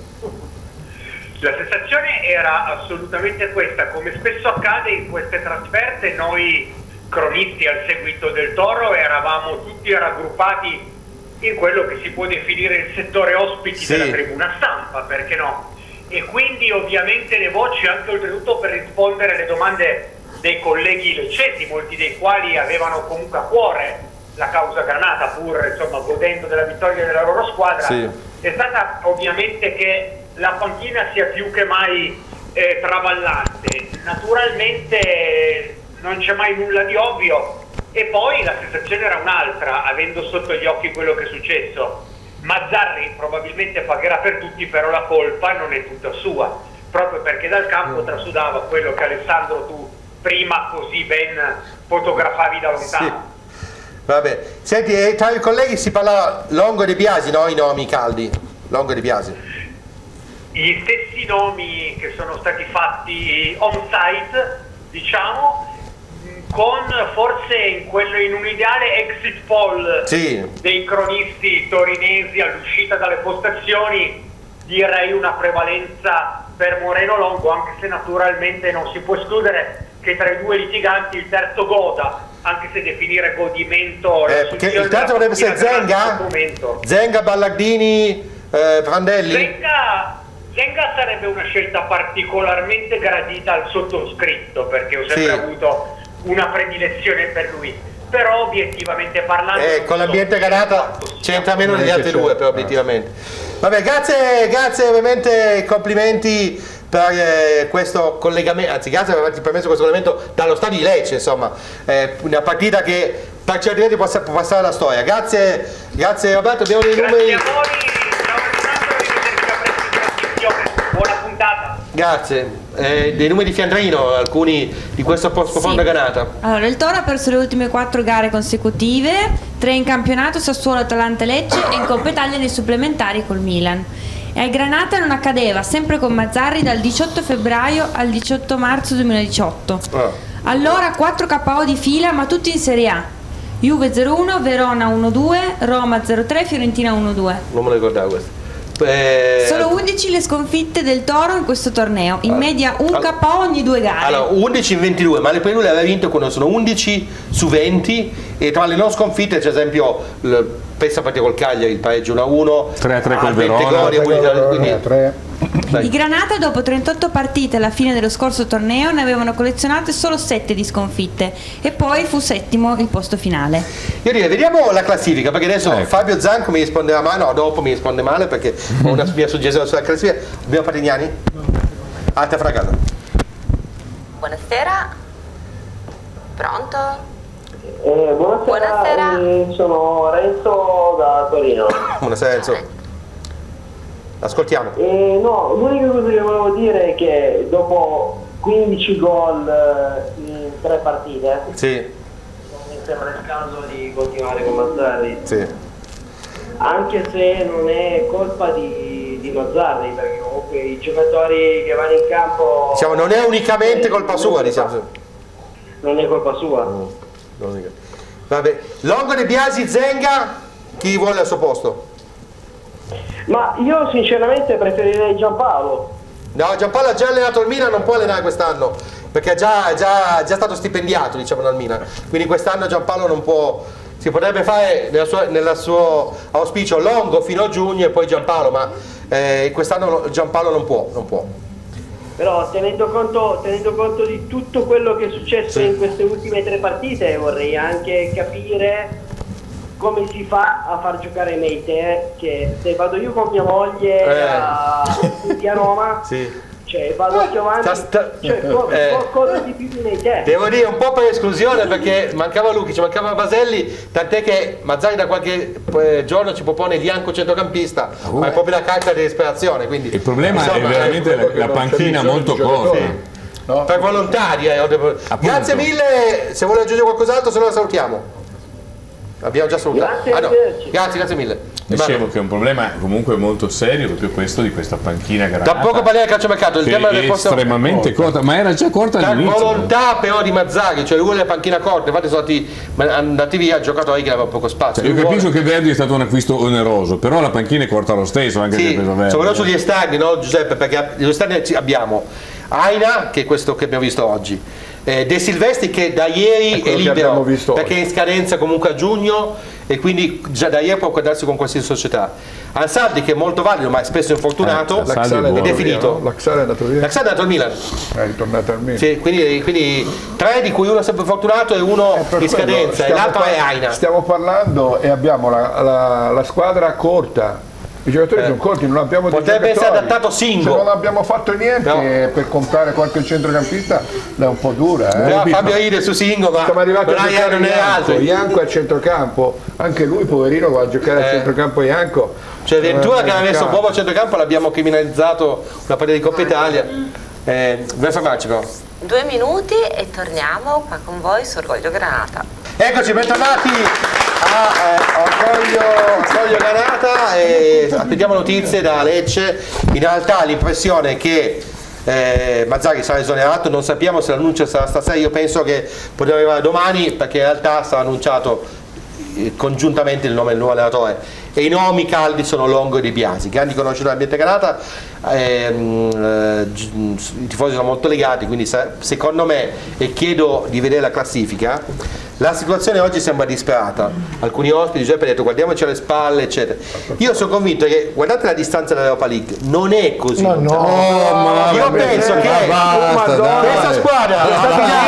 La sensazione era assolutamente questa, come spesso accade in queste trasferte noi cronisti al seguito del Toro eravamo tutti raggruppati in quello che si può definire il settore ospiti Sì. della tribuna stampa, perché no? E quindi ovviamente le voci anche oltretutto per rispondere alle domande dei colleghi leccesi, molti dei quali avevano comunque a cuore la causa Granata, pur insomma godendo della vittoria della loro squadra, Sì. è stata ovviamente che la panchina sia più che mai eh, traballante. Naturalmente non c'è mai nulla di ovvio, e poi la sensazione era un'altra, avendo sotto gli occhi quello che è successo. Mazzarri probabilmente pagherà per tutti, però la colpa non è tutta sua, proprio perché dal campo trasudava quello che Alessandro tu prima così ben fotografavi da lontano. Vabbè, senti, eh, tra i colleghi si parlava Longo e De Biasi, no? I nomi caldi, Longo e De Biasi. Gli stessi nomi che sono stati fatti on-site, diciamo, con forse in, quello, in un ideale exit poll Sì. dei cronisti torinesi all'uscita dalle postazioni, direi una prevalenza per Moreno Longo, anche se naturalmente non si può escludere che tra i due litiganti il terzo goda, anche se definire godimento Eh, perché il terzo dovrebbe essere Zenga? Zenga, Ballardini, eh, Prandelli? Zenga, Zenga sarebbe una scelta particolarmente gradita al sottoscritto, perché ho sempre Sì. avuto una predilezione per lui, però obiettivamente parlando Eh, con l'ambiente Granata c'entra meno degli altri due, però obiettivamente. Vabbè, grazie, grazie ovviamente, complimenti per eh, questo collegamento, anzi grazie per averti permesso questo collegamento dallo stadio di Lecce, insomma, eh, una partita che per certi versi può, può passare alla storia. Grazie, grazie Roberto, abbiamo dei numeri. Buona puntata. Grazie. Eh, dei numeri di Fiandrino, alcuni di questo profondo Granata. Allora, il Toro ha perso le ultime quattro gare consecutive, tre in campionato, Sassuolo, Atalanta e Lecce, e in Coppa Italia nei supplementari col Milan. E al Granata non accadeva, sempre con Mazzarri, dal diciotto febbraio al diciotto marzo duemiladiciotto. Ah. Allora quattro K O di fila, ma tutti in Serie A. Juve zero uno, Verona uno due, Roma zero tre, Fiorentina uno due. Non me lo ricordavo questo. Eh, Solo undici le sconfitte del Toro in questo torneo, in media un K O ogni due gare. Allora, undici in ventidue, ma le prime due le aveva vinto quando sono undici su venti, e tra le non sconfitte c'è ad esempio il Pessa partita col Cagliari, il pareggio uno a uno, tre a tre col Verona, Verona, quindi I Granata, dopo trentotto partite alla fine dello scorso torneo, ne avevano collezionate solo sette di sconfitte, e poi fu settimo il posto finale. Io direi, vediamo la classifica, perché adesso Ecco. Fabio Zanco mi risponderà male, no, dopo mi risponde male perché ho una mia suggestione sulla classifica. Abbiamo Patignani? A te fra casa. Buonasera. Pronto? Eh, buonasera, Buonasera. eh, sono Renzo da Torino. Buonasera Enzo. Ascoltiamo. Eh, no, l'unica cosa che volevo dire è che dopo quindici gol eh, in tre partite, Sì, non mi sembra il caso di continuare con Mazzarri, sì. anche se non è colpa di, di Mazzarri, perché comunque i giocatori che vanno in campo... Diciamo, non è unicamente colpa sua, diciamo. Non è colpa sua. Non è- Vabbè, Longo, De Biasi, Zenga, chi vuole al suo posto? Ma io sinceramente preferirei Giampaolo. No, Giampaolo ha già allenato il Milan, non può allenare quest'anno, perché è già, è già, è già stato stipendiato, diciamo, dal Milan. Quindi quest'anno Giampaolo non può. Si potrebbe fare nella sua, nella suo auspicio Longo fino a giugno e poi Giampaolo, ma eh, quest'anno Giampaolo non può, non può. Però tenendo conto, tenendo conto di tutto quello che è successo Sì. in queste ultime tre partite, vorrei anche capire come si fa a far giocare Meite, che se vado io con mia moglie Eh. a, a Roma, Sì. cioè vado più avanti, Sta- sta- cioè co- eh. co- cosa di più di Meite. Devo dire un po' per esclusione, perché mancava Lukic, mancava Baselli, tant'è che Mazzarri da qualche eh, giorno ci propone Bianco centrocampista, ma è proprio la carta di disperazione. Quindi, Il problema insomma, è veramente quello la, che la non panchina c'è molto bisogno di corta. giocatori. Per volontari, eh, ho detto- grazie mille, se vuole aggiungere qualcos'altro se no la salutiamo. Abbiamo già salutato. Grazie, Ah, no. arrivederci. Grazie, grazie mille. Dicevo che è un problema comunque molto serio proprio questo di questa panchina Granata. Da poco parliamo del calciomercato, il che tema è del posto estremamente corta, ma era già corta la all'inizio. volontà però di Mazzarri, cioè lui vuole la panchina corta, infatti sono andati, andati via giocatori che avevano poco spazio. Cioè, io Lui capisco vuole- che Verdi è stato un acquisto oneroso, però la panchina è corta lo stesso, anche se Sì, è preso Verdi. soprattutto sugli esterni, no Giuseppe? Perché gli esterni ci abbiamo Aina, che è questo che abbiamo visto oggi, eh, De Silvestri che da ieri È è quello che libero abbiamo visto perché è in scadenza comunque a giugno e quindi già da ieri può guardarsi con qualsiasi società. Ansaldi che è molto valido ma è spesso infortunato, Eh, Laxale è è andato definito. via, no? Laxale è andato via. Laxale è andato al Milan. È ritornato al Milan. Sì, quindi, quindi tre di cui uno è sempre fortunato e uno Per in quello scadenza e stiamo l'altro par- è Aina. Stiamo parlando e abbiamo la, la- la squadra corta. I giocatori Eh. sono corti, non abbiamo dei Potrebbe essere giocatori. adattato Singo. Se non abbiamo fatto niente per comprare qualche centrocampista è un po' dura. Eh? Però Fabio ride su Singo, ma Siamo arrivati a Brian giocare non è Ianco, altro. Ianco a centrocampo, anche lui poverino va a giocare Eh. a centrocampo Ianco. Cioè Ventura che aveva messo Giocato. proprio a centrocampo l'abbiamo criminalizzato una partita di Coppa Italia. Eh, dove fermarci però? Due minuti e torniamo qua con voi su Orgoglio Granata. Eccoci, bentornati a eh, Orgoglio, Orgoglio Granata e aspettiamo notizie da Lecce. In realtà l'impressione è che eh, Mazzarri sarà esonerato, non sappiamo se l'annuncio sarà stasera, io penso che potrebbe arrivare domani perché in realtà sarà annunciato eh, congiuntamente il nome del nuovo allenatore e i nomi caldi sono Longo e Di Biasi, grandi conosciutori dell'ambiente Granata, ehm, eh, gi- i tifosi sono molto legati, quindi sa- secondo me, e chiedo di vedere la classifica, la situazione oggi sembra disperata. Alcuni ospiti Giuseppe ha detto guardiamoci alle spalle eccetera. Io sono convinto che guardate la distanza dell'Europa League, non è così. Ma no, oh, io penso che basta, questa squadra è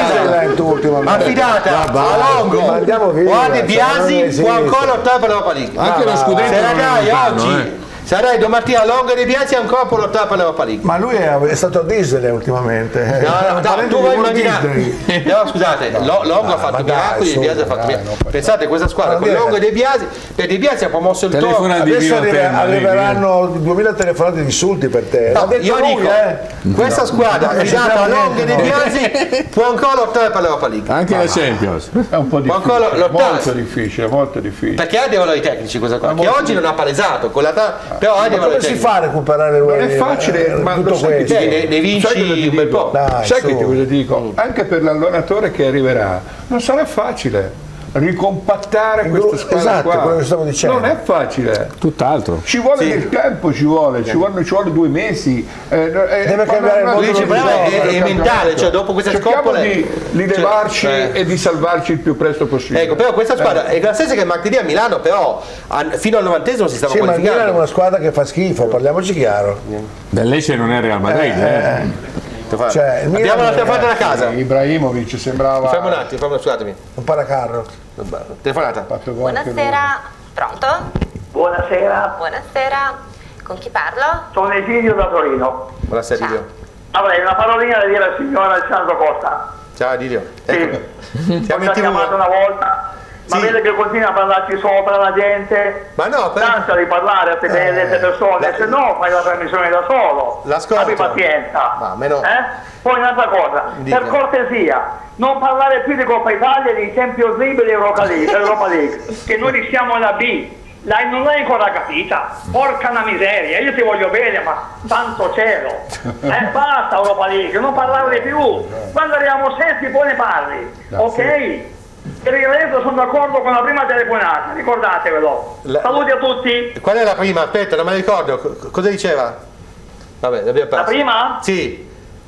stata affidata a Longo o a De Biasi, può ancora lottare per l'Europa League. Anche lo scudetto se la dai oggi eh. se la dai domattina a Longo e De Biasi ancora può lottare per l'Europa League. Ma lui è, è stato a Disney ultimamente. No, no, no, tu vuoi immaginare. No, scusate, no, Longo no, ha fatto miracoli, De Biasi ha fatto miracoli. Pensate questa squadra con Longo e De Biasi, per De Biasi ha promosso il Toro. Adesso arriva, arriveranno duemila telefonate di insulti per te. No, io lui, dico, eh? questa squadra affidata a Longo e De Biasi può ancora lottare per l'Europa League. Anche la Champions. È un po' difficile, molto difficile, molto difficile. Perché ha dei valori tecnici questa qua, che oggi non ha palesato, con la però ha dei valori tecnici. Si fa a recuperare non è facile, eh, ma tutto sai questo. che ne, ne vinci un bel po'. Dai, sai su. Che ti cosa dico? Anche per l'allenatore che arriverà non sarà facile ricompattare questa squadra esatto, qua. quello che stavo dicendo. Non è facile. Tutt'altro. Ci vuole sì. del tempo, ci vuole, ci vuole, ci vuole due mesi. Eh, Deve cambiare il modo di giocare, è, è mentale, cioè dopo queste scopole di, di levarci cioè, e di salvarci il più presto possibile. Ecco, però questa squadra eh. è la stessa che Martedì a Milano, però fino al novantesimo si stava sì, qualificando. Ma Milano è una squadra che fa schifo, parliamoci chiaro. Lecce non è Real Madrid, eh. eh. Cioè, abbiamo la telefonata da casa. Ibrahimovic sembrava. Fermo un attimo, fermo, scusatemi. Un paracarro. Telefonata. Buonasera, pronto? Buonasera. Buonasera, con chi parlo? Sono Esilio da Torino. Buonasera Dilio. Avrei una parolina da dire al signor Alessandro Costa. Ciao Dilio. Sì. Siamo chiamato una volta. Ma sì. Vede che continua a parlarci sopra la gente, ma no, per... tanto di parlare a te delle eh, persone, la... se no fai la trasmissione da solo, abbi pazienza. Ma, meno... eh? Poi un'altra cosa, Dica. per cortesia, non parlare più di Coppa Italia e di Champions League e Europa League, Europa League che noi rischiamo alla B. Lei non l'hai ancora capita? Porca una miseria, io ti voglio bene, ma santo cielo! Eh, basta Europa League, non parlarne più! Quando arriviamo sesti poi ne parli, ok? Per il resto sono d'accordo con la prima telefonata, ricordatevelo. La... Saluti a tutti. Qual è la prima? Aspetta, non me la ricordo. C- cosa diceva? Vabbè, l'abbiamo perso. La prima? Sì.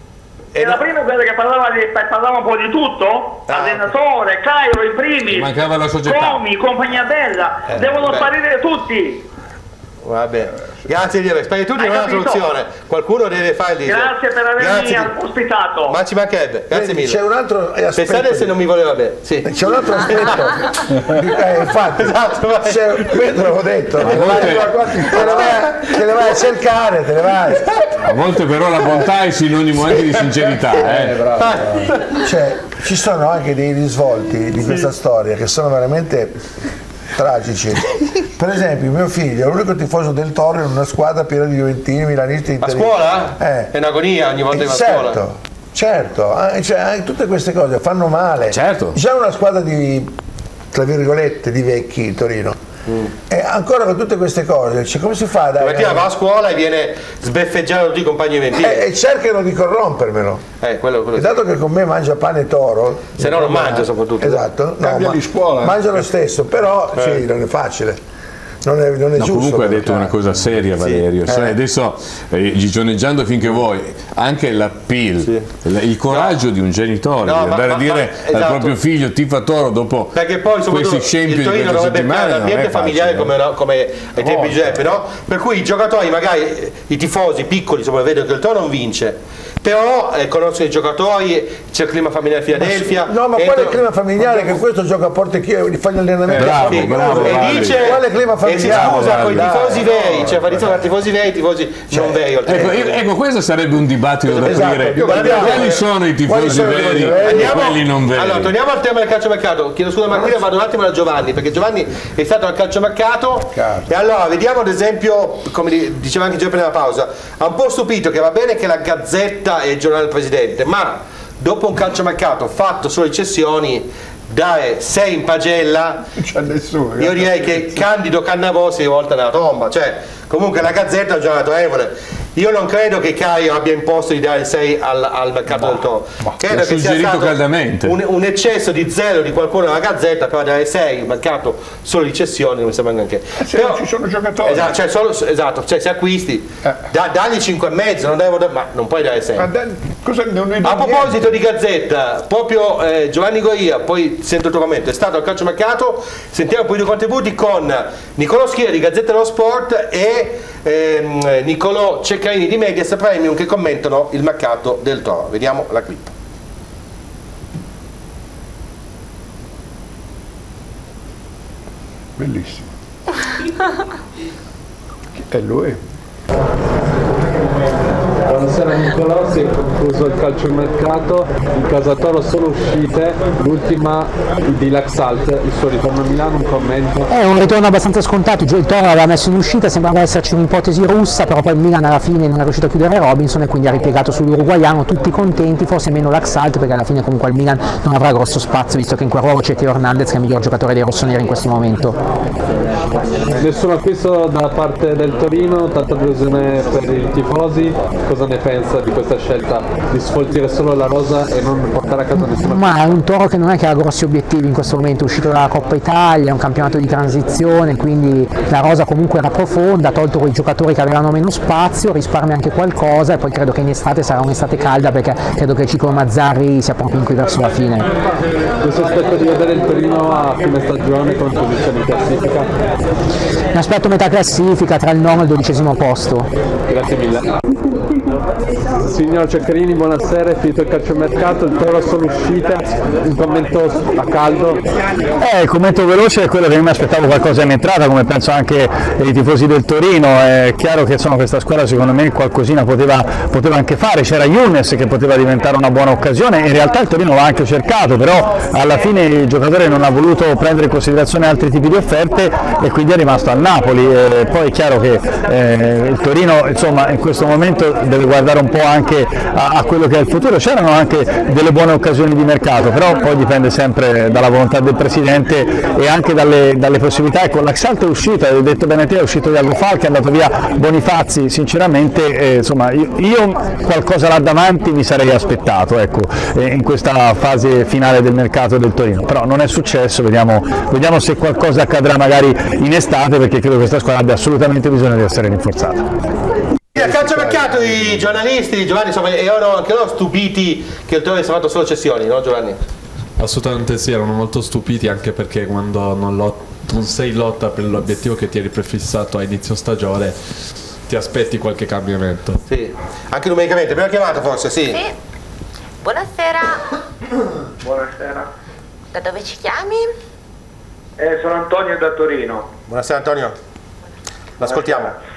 E, e la prima è quella che parlava, di, parlava un po' di tutto, ah, allenatore, Cairo in primis, mancava la società. Comi, compagnia bella, eh, devono beh. sparire tutti. Vabbè, grazie di aver tutti non è una soluzione, qualcuno deve fare il grazie per avermi grazie. ospitato, ma ci mancherebbe, grazie mille. C'è un altro aspetto, pensate se non mi voleva bene, sì. C'è un altro aspetto eh, infatti esatto, te l'ho detto, te le vai, te le vai a cercare, te le vai. A volte però la bontà è sinonimo anche di sincerità, eh. Eh, bravo, bravo. Cioè, ci sono anche dei risvolti di questa sì. storia che sono veramente tragici. Per esempio mio figlio è l'unico tifoso del Toro in una squadra piena di juventini, milanisti, a scuola? Eh. È un'agonia ogni volta che va a certo, scuola. Certo, cioè, tutte queste cose fanno male. Certo. C'è una squadra di, tra virgolette, di vecchi Torino. Mm. E ancora con tutte queste cose, cioè, come si fa? La mattina va a scuola e viene sbeffeggiato da tutti i compagni juventini. E, e cercano di corrompermelo. Eh, quello, quello e dato sì. che con me mangia pane e Toro, se no non mangia soprattutto. Esatto, no, ma, di scuola. mangia lo stesso, però eh. sì, non è facile. Non è, non è no, giusto. Comunque ha detto una cosa seria Valerio, sì. eh. adesso eh, gigioneggiando finché vuoi, anche l'appeal, sì. il coraggio no. di un genitore no, di andare ma, a dire ma, esatto. al proprio figlio tifa Toro dopo perché poi, questi scempi il Torino di questa settimana l'ambiente familiare facile, come, no, come ai tempi di Giuseppe, no? Per cui i giocatori magari, i tifosi piccoli insomma, vedono che il Toro non vince, però eh, conoscono i giocatori, c'è il clima familiare a Filadelfia. No, ma quale clima familiare che questo gioca a porte chiuse, fa gli allenamenti eh, bravo, sì, bravo, e bravo, dice quale clima familiare? E si scusa con i tifosi veri, cioè fa di i tifosi veri, i tifosi cioè, non veri. Ecco, ecco, questo sarebbe un dibattito da esatto, aprire. Quali sono i tifosi sono veri e andiamo, quelli non veri? Allora, torniamo al tema del calciomercato. Chiedo scusa Martina, vado un attimo da Giovanni, perché Giovanni è stato al calciomercato. Cazzo. E allora vediamo ad esempio, come diceva anche Giuseppe nella pausa, ha un po' stupito che va bene che la Gazzetta è il giornale del Presidente, ma dopo un calciomercato fatto solo di cessioni, dare sei in pagella, nessuno, io direi che Candido Cannavò si rivolta nella tomba, cioè comunque la Gazzetta è un giornale autorevole. Io non credo che Caio abbia imposto di dare sei al, al mercato bah, del Toro, credo che sia stato caldamente. Un, un eccesso di zelo di qualcuno alla Gazzetta per dare sei al mercato solo di cessioni, non mi sembra neanche. Eh, se però, ci sono giocatori. Esatto, cioè, solo, esatto, cioè se acquisti, eh. da, dagli cinque e mezzo, non devo, ma non puoi dare sei. Ma da, Cosa, non ne do A proposito niente. di Gazzetta, proprio eh, Giovanni Goia, poi sento il tuo commento, è stato al calciomercato, sentiamo poi i due contributi con Nicolò Schia di Gazzetta dello Sport e ehm, Nicolò Ceccarini di Medias Premium che commentano il mercato del Toro. Vediamo la clip. Bellissimo. È lui. Buonasera Nicolò, si è concluso il calciomercato, in casa Toro solo uscite, l'ultima di Laxalt, il suo ritorno a Milano, un commento? È un ritorno abbastanza scontato, il Toro aveva messo in uscita, sembrava esserci un'ipotesi russa, però poi il Milan alla fine non è riuscito a chiudere Robinson e quindi ha ripiegato sull'uruguaiano, tutti contenti, forse meno Laxalt perché alla fine comunque il Milan non avrà grosso spazio visto che in quel ruolo c'è Teo Hernandez che è il miglior giocatore dei rossoneri in questo momento. Nessun acquisto da parte del Torino, tanta delusione per i tifosi, cosa ne pensa di questa scelta di sfoltire solo la rosa e non portare a casa nessuno? Ma è un Toro che non è che ha grossi obiettivi in questo momento, è uscito dalla Coppa Italia, è un campionato di transizione, quindi la rosa comunque era profonda, ha tolto quei giocatori che avevano meno spazio, risparmia anche qualcosa e poi credo che in estate sarà un'estate calda perché credo che il ciclo Mazzarri sia proprio in qui verso la fine. Questo aspetto di vedere il Torino a fine stagione con posizione in classifica? Mi aspetto metà classifica tra il nono e il dodicesimo posto. Grazie mille. Signor Ceccarini, buonasera, è finito il calciomercato, il Toro sono uscite, un commento a caldo? Eh, il commento veloce è quello che io mi aspettavo qualcosa in entrata, come penso anche i tifosi del Torino. È chiaro che insomma, questa squadra secondo me qualcosina poteva, poteva anche fare, c'era Younes che poteva diventare una buona occasione, in realtà il Torino l'ha anche cercato, però alla fine il giocatore non ha voluto prendere in considerazione altri tipi di offerte e quindi è rimasto al Napoli. E poi è chiaro che eh, il Torino insomma, in questo momento deve guardare un po' anche a, a quello che è il futuro, c'erano anche delle buone occasioni di mercato, però poi dipende sempre dalla volontà del Presidente e anche dalle, dalle possibilità. Ecco, l'Axalt è uscita, hai detto bene te, è uscito Iago Falchi, è andato via Bonifazzi, sinceramente eh, insomma, io, io qualcosa là davanti mi sarei aspettato ecco, eh, in questa fase finale del mercato del Torino, però non è successo, vediamo, vediamo se qualcosa accadrà magari in estate perché credo che questa squadra abbia assolutamente bisogno di essere rinforzata. A calciomercato i giornalisti, Giovanni, insomma, erano anche loro stupiti che il Torino sia fatto solo cessioni, no Giovanni? Assolutamente sì, erano molto stupiti anche perché quando non, lot- non sei in lotta per l'obiettivo che ti eri prefissato a inizio stagione ti aspetti qualche cambiamento. Sì, anche numericamente, abbiamo chiamato forse, sì. Sì. Buonasera. Buonasera. Da dove ci chiami? Eh, sono Antonio da Torino. Buonasera Antonio, l'ascoltiamo.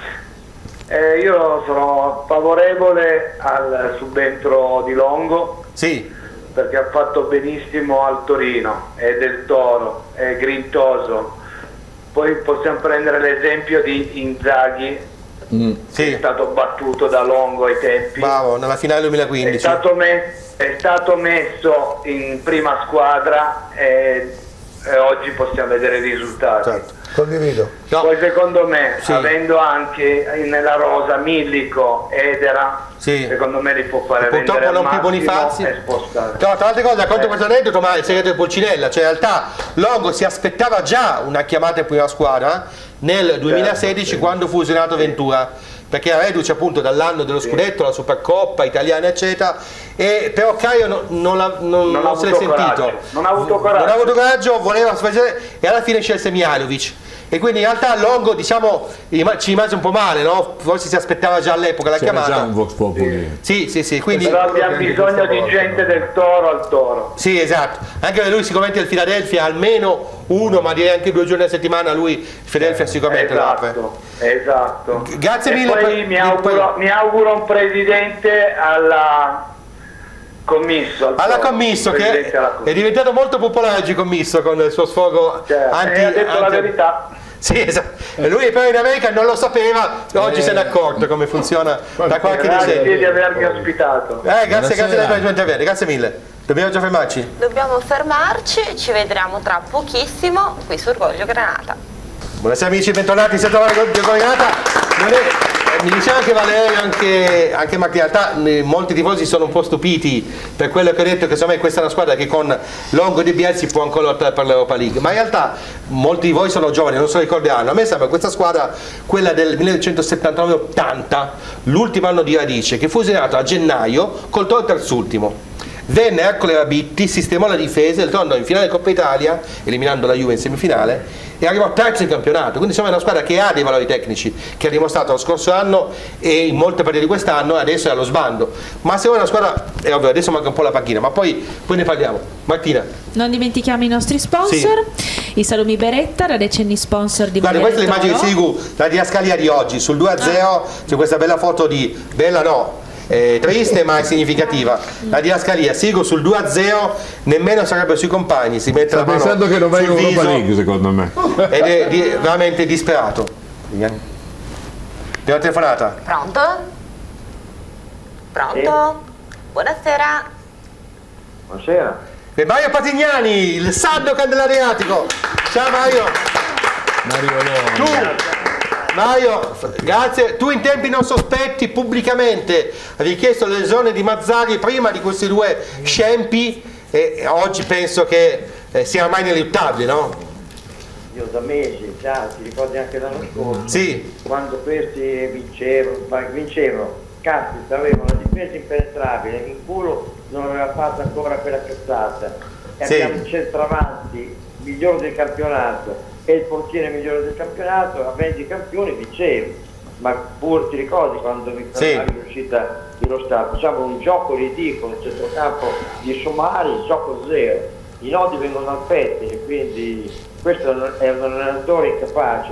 Eh, io sono favorevole al subentro di Longo. Sì. Perché ha fatto benissimo al Torino, è del Toro, è grintoso. Poi possiamo prendere l'esempio di Inzaghi, mm, sì. che è stato battuto da Longo ai tempi. Bravo, nella finale duemilaquindici. È stato, me- è stato messo in prima squadra e, e oggi possiamo vedere i risultati. Certo. Condivido. No. Poi secondo me, sì. avendo anche nella rosa Millico, Edera, sì. secondo me li può fare purtroppo vendere non al più massimo Bonifazzi e spostare. no, tra l'altre cose racconto Eh. questo aneddoto, ma è il segreto di Pulcinella, cioè in realtà Longo si aspettava già una chiamata in prima squadra nel duemilasedici certo, sì. quando fu fusionato sì. Ventura, perché era reduce appunto dall'anno dello scudetto, la Supercoppa italiana eccetera, e però Caio non, non, la, non, non, non se l'è sentito, non ha avuto coraggio, non ha avuto coraggio, voleva e alla fine scelse Mihajlovic. E quindi in realtà Longo diciamo ci rimase un po' male, no? Forse si aspettava già all'epoca la C'era chiamata. già un Vox Populi. Sì, sì, sì. Quindi... Però abbiamo bisogno di gente del Toro al Toro. Sì, esatto. Anche lui sicuramente il Philadelphia almeno uno, ma direi anche due giorni a settimana lui il Philadelphia sicuramente lo apre. Esatto, esatto. Grazie e mille. Poi per... mi, auguro, mi auguro un presidente alla Commisso. Alla Commisso che è diventato molto popolare oggi Commisso con il suo sfogo cioè, anti... E ha detto anti... la verità. Sì, esatto. Lui però in America non lo sapeva, oggi eh. se n'è accorto come funziona da qualche Grazie di avermi ospitato. Eh, grazie, grazie per avermi intervenuto, grazie mille. Dobbiamo già fermarci? Dobbiamo fermarci, ci vedremo tra pochissimo qui su Orgoglio Granata. Buonasera amici, bentornati, siete a Orgoglio Granata. Non è... mi diceva anche Valerio, anche, anche Martina, in realtà eh, molti tifosi sono un po' stupiti per quello che ho detto, che secondo me questa è una squadra che con Longo di Bielsi può ancora lottare per l'Europa League, ma in realtà molti di voi sono giovani, non se lo ricorderanno. A me sembra questa squadra, quella del millenovecentosettantanove ottanta, l'ultimo anno di radice, che fu esonerato a gennaio col Toro terzultimo. Venne Ercole Rabitti, sistemò la difesa, il Toro andò in finale Coppa Italia, eliminando la Juve in semifinale, e arrivò terzo in campionato. Quindi insomma è una squadra che ha dei valori tecnici, che ha dimostrato lo scorso anno e in molte partite di quest'anno, e adesso è allo sbando. Ma se è una squadra, è ovvio, adesso manca un po' la panchina, ma poi, poi ne parliamo. Martina. Non dimentichiamo i nostri sponsor, sì. I salumi Beretta, da decenni sponsor di Guarda, questa è l'immagine di Sigu, la didascalia di oggi, sul due a zero, ah. C'è questa bella foto di, bella no, Eh, triste ma è significativa, la didascalia. Sigo sul due a zero, nemmeno sarebbe sui compagni, si mette sta la mano pensando che non vai in Europa viso, League secondo me, ed è di, veramente disperato. Abbiamo una telefonata. Pronto? Pronto? Buonasera. Buonasera. E Mario Patignani, il Sandokan dell'Adriatico. Ciao Mario. Mario tu Mario, grazie. Tu in tempi non sospetti pubblicamente avevi chiesto l'adesione di Mazzarri prima di questi due scempi, e oggi penso che eh, sia ormai ineluttabile, no? Io da mesi, già, ti ricordi anche l'anno scorso, sì. Quando questi vincevano, vincevano, caspita, avevano una difesa impenetrabile, in culo non aveva fatto ancora quella cazzata, e sì. Abbiamo il centravanti migliore del campionato e il portiere migliore del campionato, avendo i campioni vincevi, ma pur ti ricordi quando mi parlavi sì. L'uscita dello Stato, facciamo un gioco ridicolo, il centrocampo di Somari, il gioco zero, i nodi vengono dal pettine, quindi questo è un allenatore incapace,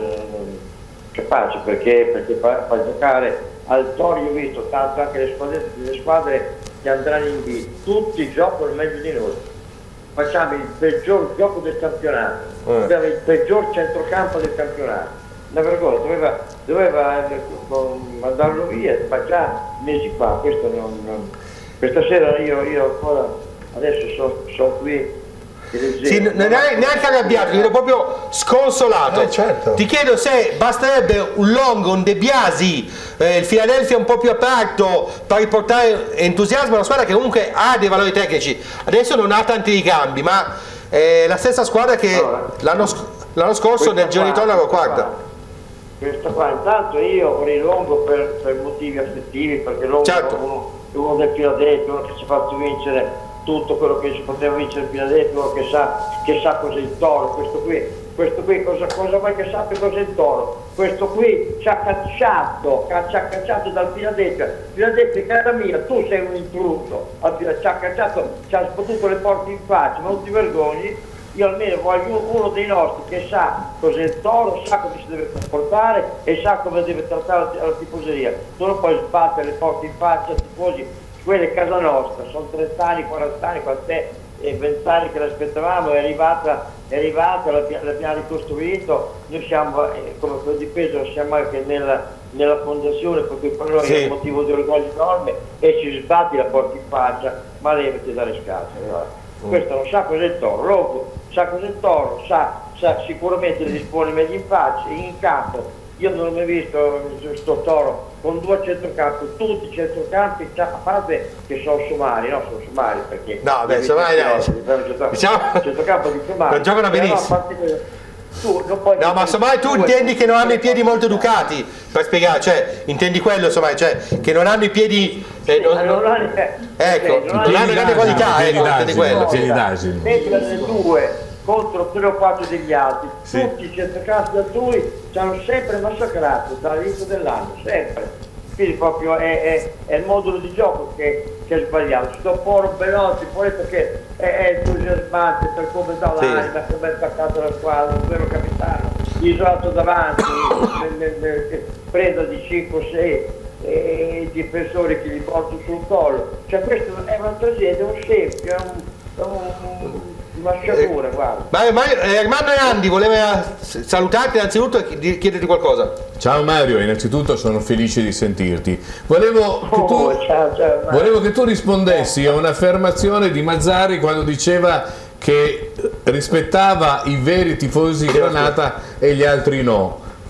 capace perché, perché fa, fa giocare al Toro. Io ho visto tanto anche le squadre, le squadre che andranno in B, tutti giocano meglio di noi, facciamo il peggior gioco del campionato, eh. Abbiamo il peggior centrocampo del campionato, una vergogna, doveva, doveva mandarlo via, ma già mesi fa, questo non, non. Questa sera io, io ancora adesso sono son qui. Sì, non è neanche arrabbiato, ero proprio sconsolato. Eh, certo. Ti chiedo se basterebbe un Longo, un De Biasi, eh, il Philadelphia un po' più aperto per riportare entusiasmo a una squadra che comunque ha dei valori tecnici. Adesso non ha tanti ricambi, ma è la stessa squadra che allora, l'anno scorso nel giro di ritorno avevo quarta. Questa qua, intanto io vorrei Longo per, per motivi affettivi, perché Longo certo. è uno, uno del Philadelphia, uno che ci ha fatto vincere tutto quello che si poteva vincere fino adesso, che sa, che sa cos'è il Toro. Questo qui, questo qui cosa, cosa vuoi che sappia cos'è il Toro? Questo qui ci ha cacciato, ci ha cacciato dal Philadelphia. Philadelphia, casa mia, tu sei un intruso, ci ha cacciato, ci ha sbattuto le porte in faccia, non ti vergogni. Io almeno voglio uno dei nostri che sa cos'è il Toro, sa come si deve comportare e sa come deve trattare la tifoseria. Tu non puoi sbattere le porte in faccia ai tifosi. Quella è casa nostra, sono trenta anni, quaranta anni, quant'è, venti anni che l'aspettavamo, è arrivata, è arrivata, l'abbiamo ricostruito, noi siamo, eh, come difesa, siamo anche nella, nella fondazione, perché per noi sì. È un motivo di orgoglio enorme e ci sbatti la porta in faccia, ma levati dalle scarpe. Mm. Questo non sa cos'è il Toro, Longo sa cos'è il Toro, sa, sa sicuramente le dispone meglio in faccia, in campo. Io non ho mai visto questo Toro con due centrocampi, tutti i centrocampi, a parte che sono Somari, no? Sono Somari perché. No, beh, Somari no. Diciamo, centrocampo di Somari. Non giocano benissimo. Tu, non puoi no, ma Somari tu intendi che non hanno i piedi molto educati, per spiegare, cioè, intendi quello Somari, cioè, che non hanno i piedi. Eh, non, non, non hanno, eh, ecco, okay, non hanno grande qualità, ecco, intendi quello. Mentre le due contro tre o quattro degli altri, sì. Tutti i centrocampi altrui ci hanno sempre massacrato dall'inizio dell'anno, sempre. Quindi proprio è, è, è il modulo di gioco che, che è sbagliato. Sto Poro Belotti, poi perché è, è entusiasmante per come dà l'anima, sì. Come è attaccato la squadra, il vero capitano, isolato davanti, preda di cinque o sei e i difensori che gli portano sul collo. Cioè questo è una tragedia, è un scempio, è un, è un una sciagura, guarda. Mario, Mario, eh, Armando e Andy voleva salutarti innanzitutto e chiederti qualcosa. Ciao Mario, innanzitutto sono felice di sentirti. Volevo che tu, oh, ciao, ciao, volevo che tu rispondessi a un'affermazione di Mazzarri quando diceva che rispettava i veri tifosi Granata e gli altri no.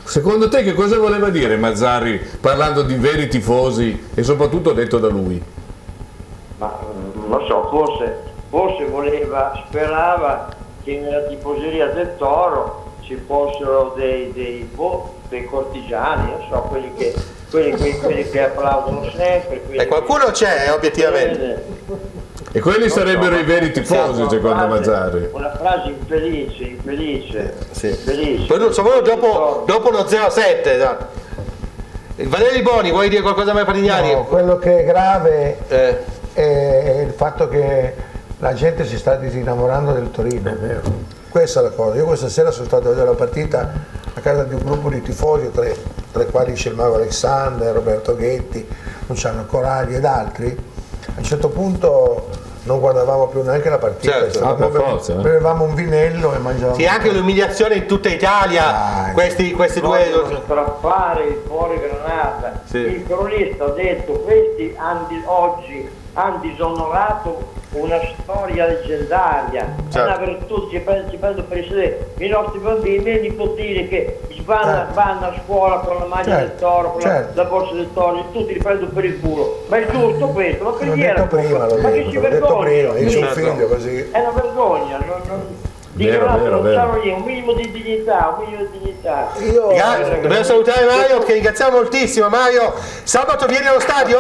Secondo te che cosa voleva dire Mazzarri parlando di veri tifosi e soprattutto detto da lui? Ma non lo so, forse, forse voleva, sperava che nella tifoseria del Toro ci fossero dei, dei, boh, dei cortigiani, non so, quelli che, quelli, quelli, quelli che applaudono sempre. E qualcuno c'è, ovviamente. E quelli sarebbero i veri tifosi, secondo Mazzarri. Una frase infelice, infelice, sì. infelice. Poi solo dopo, dopo uno zero sette, esatto. Valerio Boni, vuoi dire qualcosa a me Parignani? No, quello che è grave eh. è il fatto che la gente si sta disinnamorando del Torino. È vero. Questa è la cosa. Io questa sera sono stato a vedere la partita a casa di un gruppo di tifosi, tra, tra i quali c'è il Mago Alexander, Roberto Ghetti, Luciano Coragli ed altri. A un certo punto non guardavamo più neanche la partita, certo. ah, per forza, eh. bevevamo un vinello e mangiavamo. Sì, anche l'umiliazione in tutta Italia, ah, questi, questi due. Strappare il fuori granata. Sì. Il cronista ha detto questi hanno oggi hanno disonorato una storia leggendaria, certo. È una virtù, ci prendo, ci prendo per i sedere. I nostri bambini, i miei nipotini che vanno, certo. vanno a scuola con la maglia certo. del Toro, con certo. la, la borsa del Toro, tutti li prendo per il culo. Ma è giusto questo? Ma che era? Prima, ma che ci vergogna? Io un figlio così. È una vergogna, non, non... Vero, vero, vero. Un minimo di dignità, un minimo di dignità. Io Grazie, dobbiamo salutare Mario, che ringraziamo moltissimo. Mario, sabato vieni allo stadio?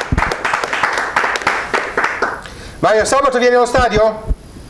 Mario, sabato vieni allo stadio?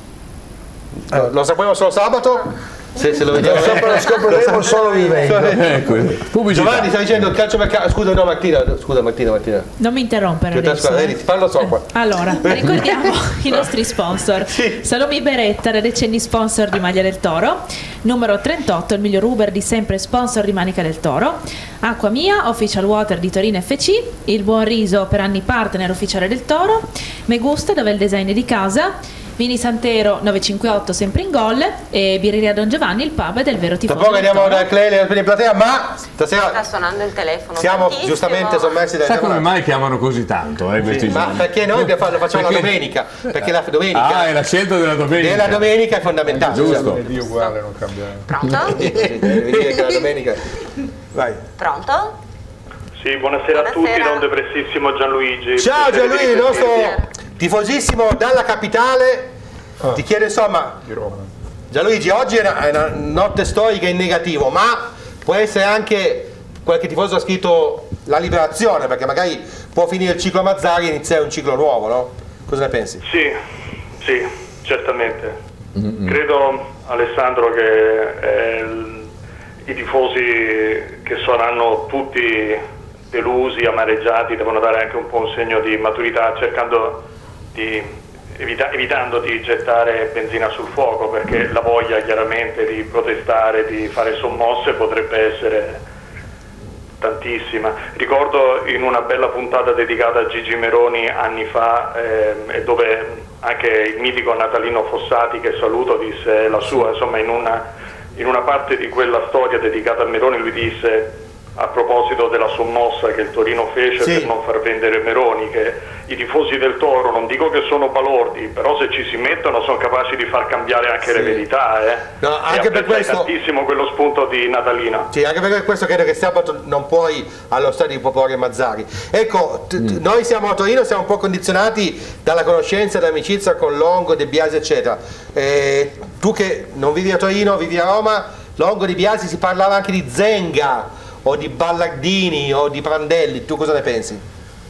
Eh, lo sapremo solo sabato? Se, se lo vediamo, lo scopriremo solo vivendo. Ecco. Giovanni sta dicendo il calcio mercato. Scusa, no, Martina, scusa Martina, Martina. Non mi interrompere adesso. Scusa, eh. Parlo sopra. Allora, ricordiamo i nostri sponsor. Sì. Salumi Beretta, da decenni sponsor di Maglia del Toro. Numero trentotto, il miglior Uber di sempre, sponsor di Manica del Toro. Acqua Mia, official water di Torino F C. Il Buon Riso, per anni partner ufficiale del Toro. Me Gusta, dove il design è di casa. Vini Santero novecentocinquantotto, sempre in gol. E Birreria Don Giovanni, il pub del vero tifoso. Tra poco andiamo da Clele in platea, ma stasera sta suonando il telefono. Siamo tantissimo. giustamente sommersi dai. Sai come mai chiamano così tanto? Eh, sì, ma perché noi lo facciamo perché... la domenica? Perché la domenica. Ah, è la scelta della domenica. Della domenica è fondamentale. Giusto. Lunedì uguale, non cambia. Pronto? Devi dire che la domenica. Vai. Pronto? Sì, buonasera, buonasera a tutti da un depressissimo Gianluigi. Ciao Gianluigi, il nostro tifosissimo dalla capitale. Ah. Ti chiedo insomma, Gianluigi, oggi è una, è una notte storica in negativo, ma può essere anche qualche tifoso ha scritto la liberazione, perché magari può finire il ciclo Mazzarri e iniziare un ciclo nuovo, no? Cosa ne pensi? Sì, sì, certamente. Mm-hmm. Credo, Alessandro, che eh, i tifosi che saranno tutti delusi, amareggiati, devono dare anche un po' un segno di maturità, cercando di Evita, evitando di gettare benzina sul fuoco, perché la voglia chiaramente di protestare, di fare sommosse potrebbe essere tantissima. Ricordo in una bella puntata dedicata a Gigi Meroni anni fa, eh, dove anche il mitico Natalino Fossati, che saluto, disse la sua, insomma in una, in una parte di quella storia dedicata a Meroni lui disse, a proposito della sommossa che il Torino fece sì. per non far vendere Meroni, che i tifosi del Toro, non dico che sono balordi, però se ci si mettono sono capaci di far cambiare anche sì. le verità. Eh. No, anche per questo tantissimo quello spunto di Natalina. Sì, anche per questo credo che sabato non puoi allo stadio proporre Mazzarri. Ecco, t- t- mm. noi siamo a Torino, siamo un po' condizionati dalla conoscenza e dall'amicizia con Longo, De Biasi, eccetera. Eh, tu che non vivi a Torino, vivi a Roma, Longo, De Biasi, si parlava anche di Zenga o di Ballardini o di Prandelli, tu cosa ne pensi?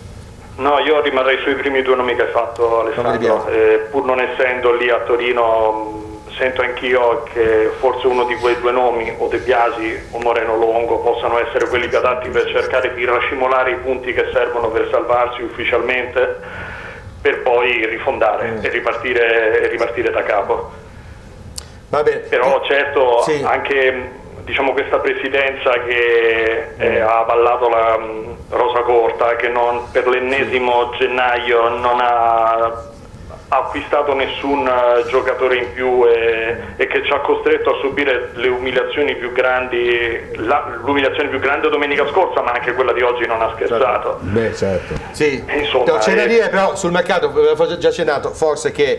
No, io rimarrei sui primi due nomi che hai fatto, Alessandro, eh, pur non essendo lì a Torino sento anch'io che forse uno di quei due nomi, o De Biasi o Moreno Longo, possano essere quelli più adatti per cercare di racimolare i punti che servono per salvarsi ufficialmente, per poi rifondare mm. e, ripartire, e ripartire da capo. Va bene. Però certo sì. anche diciamo questa presidenza che eh, ha avallato la um, Rosa Corta, che non, per l'ennesimo gennaio non ha acquistato nessun uh, giocatore in più e, e che ci ha costretto a subire le umiliazioni più grandi, la, l'umiliazione più grande domenica scorsa, ma anche quella di oggi non ha scherzato. Beh, certo. Sì, insomma, c'è da eh, dire però sul mercato, avevo già accennato, forse che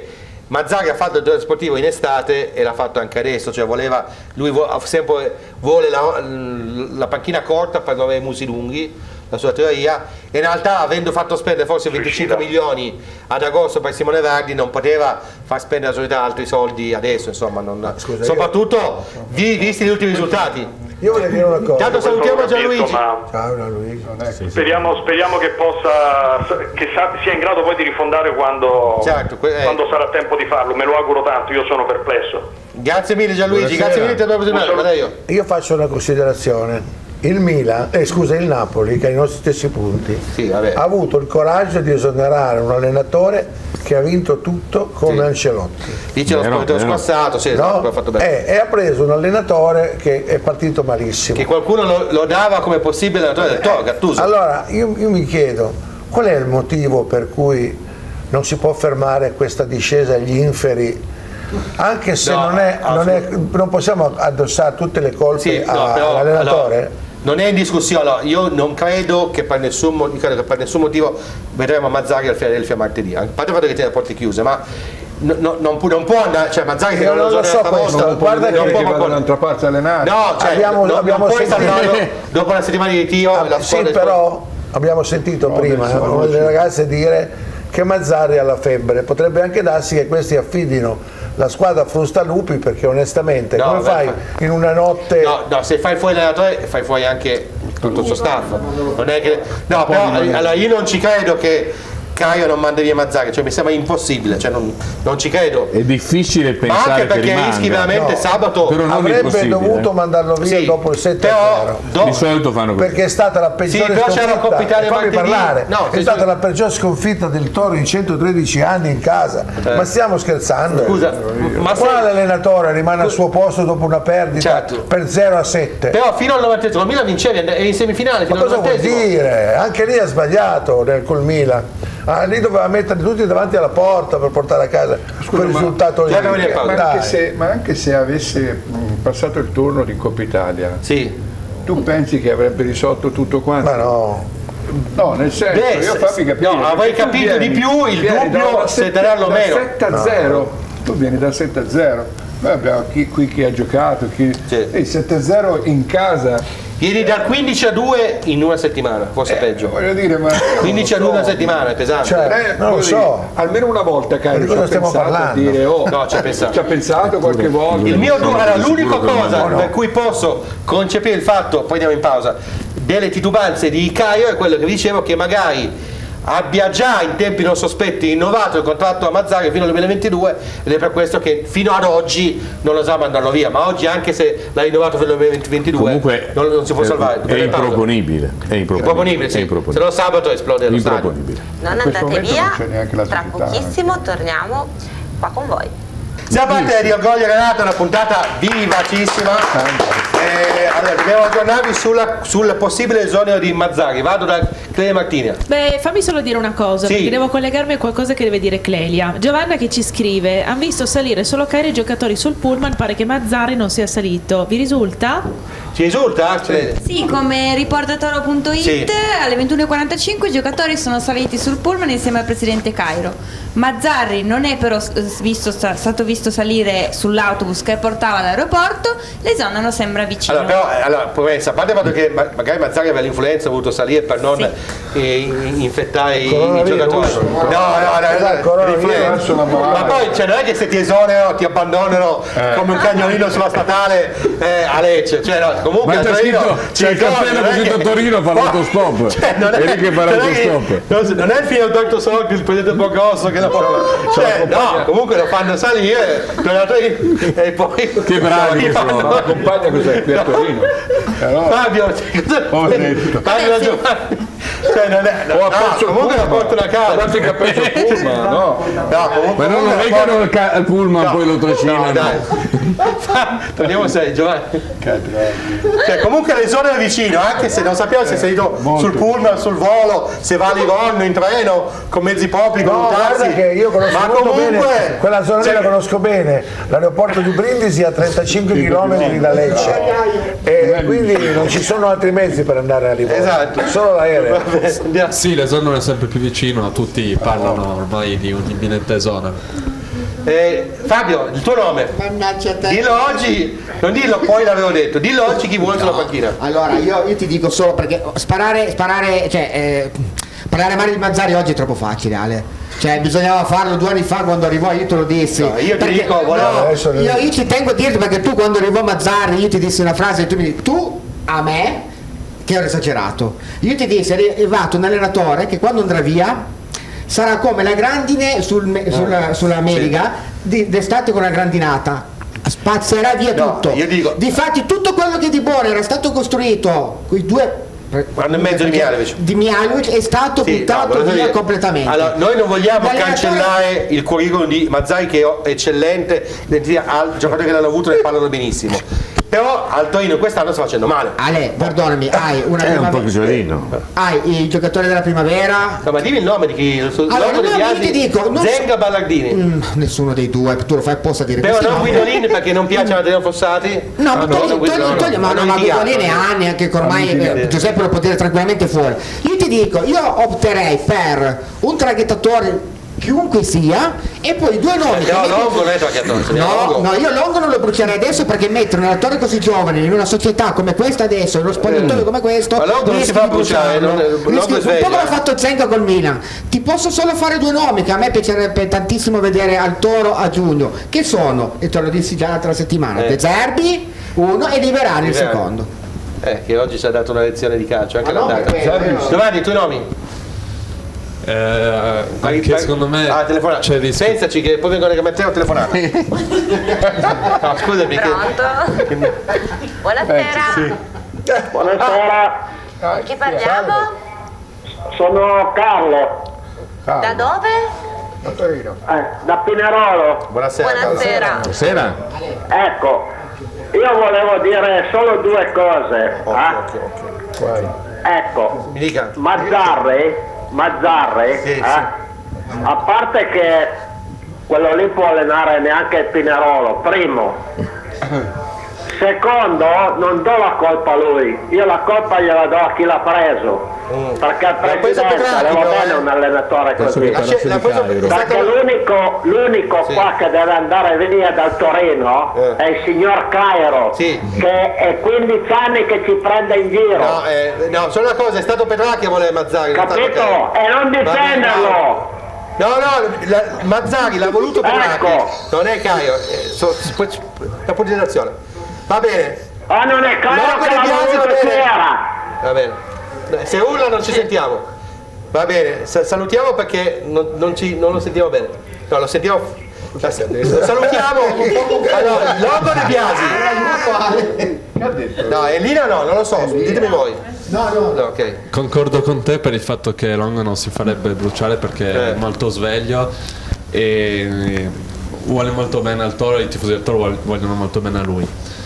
Mazzarri ha fatto il direttore sportivo in estate e l'ha fatto anche adesso, cioè voleva, lui vuole, sempre vuole la, la panchina corta per dove i musi lunghi, la sua teoria, e in realtà avendo fatto spendere forse venticinque milioni ad agosto per Simone Verdi non poteva far spendere la società altri soldi adesso, insomma, non, Scusa, soprattutto vi, visti gli ultimi risultati. Io volevo dire una cosa. Intanto salutiamo Gianluigi. Ma Ciao Gianluigi. speriamo, speriamo che possa che sa- sia in grado poi di rifondare quando, Certo, que- eh. quando sarà tempo di farlo. Me lo auguro tanto, io sono perplesso. Grazie mille Gianluigi, Buonasera. grazie mille per aver presentato. Io. Io faccio una considerazione. Il Milan, eh, scusa, il Napoli, che ha i nostri stessi punti, ha avuto il coraggio di esonerare un allenatore che ha vinto tutto come Sì. Ancelotti. Dice lo spogliatoio spassato, sì, No? ha fatto bene. Eh, e ha preso un allenatore che è partito malissimo. Che qualcuno lo, lo dava come possibile allenatore del Toro, Gattuso. Allora, io, io mi chiedo, qual è il motivo per cui non si può fermare questa discesa agli inferi? Anche se No, non, è, non, è, non possiamo addossare tutte le colpe Sì, no, a- però, all'allenatore? allora, non è in discussione, allora, io non credo che per nessun, mo- credo che per nessun motivo vedremo Mazzarri al Philadelphia martedì, a parte il fatto che tiene le porte chiuse, ma no, no, non, pu- non può andare, cioè Mazzarri che Io non non lo so questo, non guarda non che- può che vada proporre- Dall'altra parte a allenare. No, cioè, Abbiamo- non, abbiamo non puoi sentito- salvarlo dopo una settimana di ritiro. Ah, la sì, squadra- però abbiamo sentito prima adesso eh, la una voce. delle ragazze dire che Mazzarri ha la febbre. Potrebbe anche darsi che questi affidino la squadra a Frustalupi, perché onestamente No, come beh, fai fa- in una notte... No, no, se fai fuori l'allenatore fai fuori anche tutto il suo staff. Non è che, no, però allora io non ci credo che Caio non manda via Mazzarri, cioè mi sembra impossibile, cioè non, non ci credo. È difficile Ma pensare anche che perché rimanga. rischi veramente No, sabato. però non avrebbe impossibile, dovuto eh. mandarlo via Sì, dopo il sette a però zero. do- Di solito fanno così. Perché è stata la peggiore Sì, però c'era la sconfitta. Coppa Italia Fammi martedì. parlare. No, è sì, stata sì. la peggior sconfitta del Toro in centotredici anni in casa. Ma stiamo scherzando? Scusa, ma se- qua l'allenatore rimane al suo posto dopo una perdita Certo. per zero a sette. Però fino al novantesimo, il Milan vincevi, è in semifinale Ma fino al cosa vuol novantesimo. dire? Anche lì ha sbagliato nel, col Milan. Ah, lì doveva mettere tutti davanti alla porta per portare a casa quel risultato lì. Ma, ma Dai. anche se, ma anche se avesse mh, passato il turno di Coppa Italia, tu pensi che avrebbe risolto tutto quanto? Ma no. No, nel senso, Beh, io se- fammi capire. no, avrei perché tu capito di vieni- più il vieni dubbio da se sette- tenerlo o da meno. sette a No. zero. Tu vieni da sette a zero. Noi abbiamo chi, qui chi ha giocato, chi... e sette a zero in casa. Vieni dal quindici a due in una settimana, forse peggio. Voglio dire, ma quindici a due in una settimana, è pesante. Cioè, non lo so. Almeno una volta Caio Ma di ci ha cosa stiamo pensato a parlando? dire oh, No, ci ha pensato. ci ha pensato qualche volta. Il mio dubbio, allora, l'unica Sicuro che cosa no, no. per cui posso concepire il fatto, poi andiamo in pausa, delle titubanze di Caio è quello che vi dicevo, che magari abbia già in tempi non sospetti rinnovato il contratto a Mazzarri fino al duemilaventidue, ed è per questo che fino ad oggi non lo sa mandarlo via, ma oggi anche se l'ha rinnovato fino al duemilaventidue Comunque non, non si può è- salvare. È improponibile. È improponibile. Improponibile, sì. È improponibile. Se no sabato esplode lo stadio. Improponibile. Non In questo andate momento via, non c'è neanche la tra società. pochissimo torniamo qua con voi. Siamo parte di Orgoglio Renato, una puntata vivacissima. Eh, allora, dobbiamo aggiornarvi sulla- sul possibile esonero di Mazzarri. Vado da Clelia Martina. Beh, fammi solo dire una cosa, Sì. perché devo collegarmi a qualcosa che deve dire Clelia. Giovanna che ci scrive: hanno visto salire solo Cairo i giocatori sul pullman, pare che Mazzarri non sia salito. Vi risulta? Ci risulta? Sì, come riporta Toro punto it, Sì. alle ventuno e quarantacinque i giocatori sono saliti sul pullman insieme al presidente Cairo. Mazzarri non è però eh, visto, sta- stato visto salire sull'autobus che portava all'aeroporto, l'esonero sembra vicino. Allora, però, eh, allora, promessa, a parte il fatto che ma- magari Mazzarri aveva l'influenza, ha voluto salire per non eh, in- infettare i, i Coronavirus. giocatori. No, no, no, no, Coronavirus. l'influenza. Ma poi cioè, non è che se ti esonerano ti abbandonano come un cagnolino sulla statale eh, a Lecce. Cioè, no, comunque Ma a c'è Torino scritto, ci c'è il ricordi, cappello non è così che- a Torino fa l'autostop. Cioè, non è, È lì che fa non è che- l'autostop. non, non è il film del Doctor Sorg, il presidente Bogrosso che lo cioè, no, comunque lo fanno salire e poi Che bravi che sono. La compagna cos'è qui a Torino? Fabio, cosa Fabio Giovanni. Cioè non è, no, O ha no, perso il comunque la pullman. portano a casa. Guardate che ha perso il pullman, no? No, comunque Ma non lo la legano portano- al, ca- al pullman, No, poi lo trascinano. no, dai. Torniamo a sei, Giovanni. Cioè, comunque l'esonero è vicino, anche se non sappiamo se è salito sul pullman, sul volo, se va a Livorno in treno, con mezzi propri, con No, un taxi. guarda che io conosco ma molto comunque, bene quella zona lì, cioè, la conosco bene. L'aeroporto di Brindisi è a trentacinque chilometri da Lecce e quindi non ci sono altri mezzi per andare a Livorno. Esatto. Solo l'aereo. Sì, l'esonero è sempre più vicino, tutti parlano ormai di un imminente esonero. Eh, Fabio, il tuo nome? Mannaggia te. Dillo oggi, non dillo poi l'avevo detto, dillo oggi chi vuole sulla panchina. Allora, io, io ti dico solo perché sparare, sparare, cioè, eh, parlare male di Mazzarri oggi è troppo facile, Ale. Cioè, bisognava farlo due anni fa quando arrivò, io te lo dissi. No, io ti perché, dico, volevo... no, io, io ci tengo a dirti perché tu quando arrivò Mazzarri, io ti dissi una frase, tu mi dici, tu a me, che ero esagerato, io ti dissi, è arrivato un allenatore che quando andrà via sarà come la grandine sul, sulla, sulla Meriga di, d'estate con la grandinata, spazzerà via no, tutto. Io dico, difatti tutto quello che di buono era stato costruito, quei due anno e mezzo di Mihajlovic di Mihajlovic è stato sì, buttato no, via dire, completamente. Allora, noi non vogliamo L'allenatore... cancellare il curriculum di Mazzarri che è eccellente, al giocatori che l'hanno avuto ne parlano benissimo, però al Torino quest'anno sta facendo male. Ale, perdonami, hai una è un po' primavera, pisolino. hai i giocatori della primavera. No, ma dimmi il nome di chi? Allora, no, io ti dico, non Zenga so... Ballardini. Mm, nessuno dei due, tu lo fai apposta a dire però così, non no? Guidolin perché non piace a Matteo Fossati. No, ma togli, no, togli, togli, togli, ma no, ma Guidolin è anni anche che ormai eh, Giuseppe lo può dire tranquillamente fuori. Io ti dico, io opterei per un traghettatore chiunque sia e poi due nomi. No, metti... Longo non è traghettatore. No, no, io Longo non lo brucerei adesso perché mettere un attore così giovane in una società come questa adesso, in uno spogliatoio come questo, ma Longo non si fa bruciare, non, Longo è sveglio. Un po' come ha fatto Zenga col Milan. Ti posso solo fare due nomi che a me piacerebbe tantissimo vedere al Toro a giugno, che sono, e te lo dissi già l'altra settimana, eh. De Zerbi uno e Liverani il secondo. Eh, che oggi ci ha dato una lezione di calcio anche ah, l'andata. No, Giovanni, i tuoi nomi? Eh, anche ma, secondo me ah, telefonata. c'è rischio. Pensaci che poi vengono che Matteo telefonato. No, scusami. Pronto? Che... Buonasera. Sì. Buonasera. Chi parliamo? Sono Carlo. Da dove? Da Torino. Eh, da Pinerolo. Buonasera. Buonasera. Buonasera. Ecco, io volevo dire solo due cose. Okay, eh? okay, okay. Ecco, mi dica. Mazzarri, Mazzarri sì, eh? sì. A parte che quello lì può allenare neanche il Pinerolo, primo. Secondo, non do la colpa a lui, io la colpa gliela do a chi l'ha preso. Mm. Perché il presidente aveva bene un allenatore così. La, la, perché l'unico, l'unico sì. qua che deve andare via dal Torino eh. è il signor Cairo, sì. che è quindici anni che ci prende in giro. No, eh, no, solo una cosa, è stato Petracchi che vuole Mazzarri. Capito? E non difenderlo! No, no, la, Mazzarri l'ha voluto Petracchi, ecco. non è Cairo, eh, so, la pubblicizzazione. Va bene. Ah, non è Cairo che l'ha voluto c'era! Va bene. Se urla non ci sentiamo. Va bene, salutiamo perché non, non, ci, non lo sentiamo bene. No, lo sentiamo. Lo salutiamo. Allora, Longo De Biasi. No, Elina no, non lo so, ditemi voi. No, no. no okay. Concordo con te per il fatto che Longo non si farebbe bruciare perché eh. è molto sveglio e vuole molto bene al Toro, i tifosi del Toro vogliono molto bene a lui.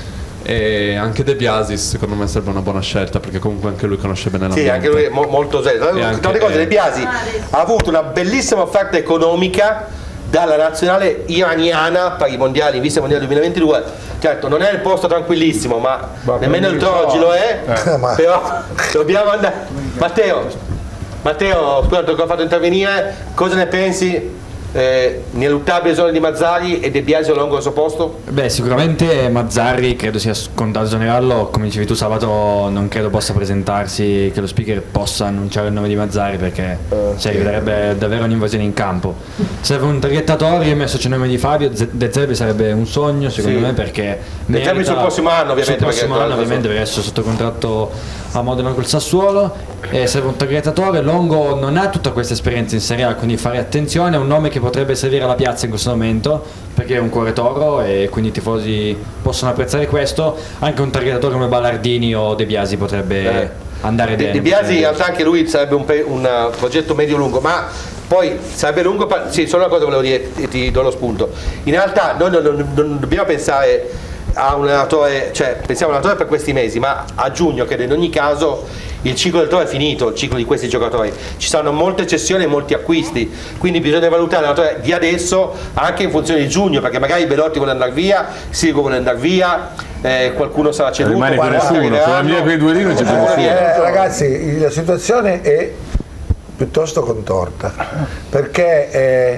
E anche De Biasi secondo me sarebbe una buona scelta perché comunque anche lui conosce bene l'ambiente. Sì, anche lui è mo molto serio. Tante cose, De Biasi ha avuto una bellissima offerta economica dalla nazionale iraniana per i mondiali, in vista dei mondiali duemilaventidue. Certo, non è il posto tranquillissimo, ma, ma nemmeno il Toro oggi lo è, eh. però dobbiamo andare. Matteo, Matteo, scusa, ti ho fatto intervenire, cosa ne pensi? Eh, ineluttabile zona di Mazzarri e De Biasi o Longo al suo posto? Beh, sicuramente Mazzarri credo sia scontato esonerarlo, come dicevi tu Sabato non credo possa presentarsi, che lo speaker possa annunciare il nome di Mazzarri perché uh, cioè, riverebbe davvero un'invasione in campo. Serve un traghettatore, io ho messo il nome di Fabio, De Zerbi sarebbe un sogno secondo sì. me perché De Zerbi sul prossimo anno ovviamente, sul prossimo anno ovviamente perché adesso sotto contratto a Modena col Sassuolo e serve un traghettatore. Longo non ha tutta questa esperienza in Serie A, quindi fare attenzione, è un nome che potrebbe servire alla piazza in questo momento perché è un cuore toro e quindi i tifosi possono apprezzare questo. Anche un traghettatore come Ballardini o De Biasi potrebbe eh. andare bene. De Biasi in realtà anche lui sarebbe un, un progetto medio-lungo, ma poi sarebbe lungo, sì, solo una cosa volevo dire e ti do lo spunto. In realtà noi non, non, non dobbiamo pensare a un allenatore, cioè pensiamo a un allenatore per questi mesi, ma a giugno credo in ogni caso il ciclo del Toro è finito, il ciclo di questi giocatori, ci saranno molte cessioni e molti acquisti, quindi bisogna valutare l'allenatore di adesso anche in funzione di giugno, perché magari Belotti vuole andare via, Sirigu vuole andare via, eh, qualcuno sarà ceduto, rimane con nessuno, con via quei due lì non c'è più nessuno. Eh, ragazzi, la situazione è piuttosto contorta perché eh,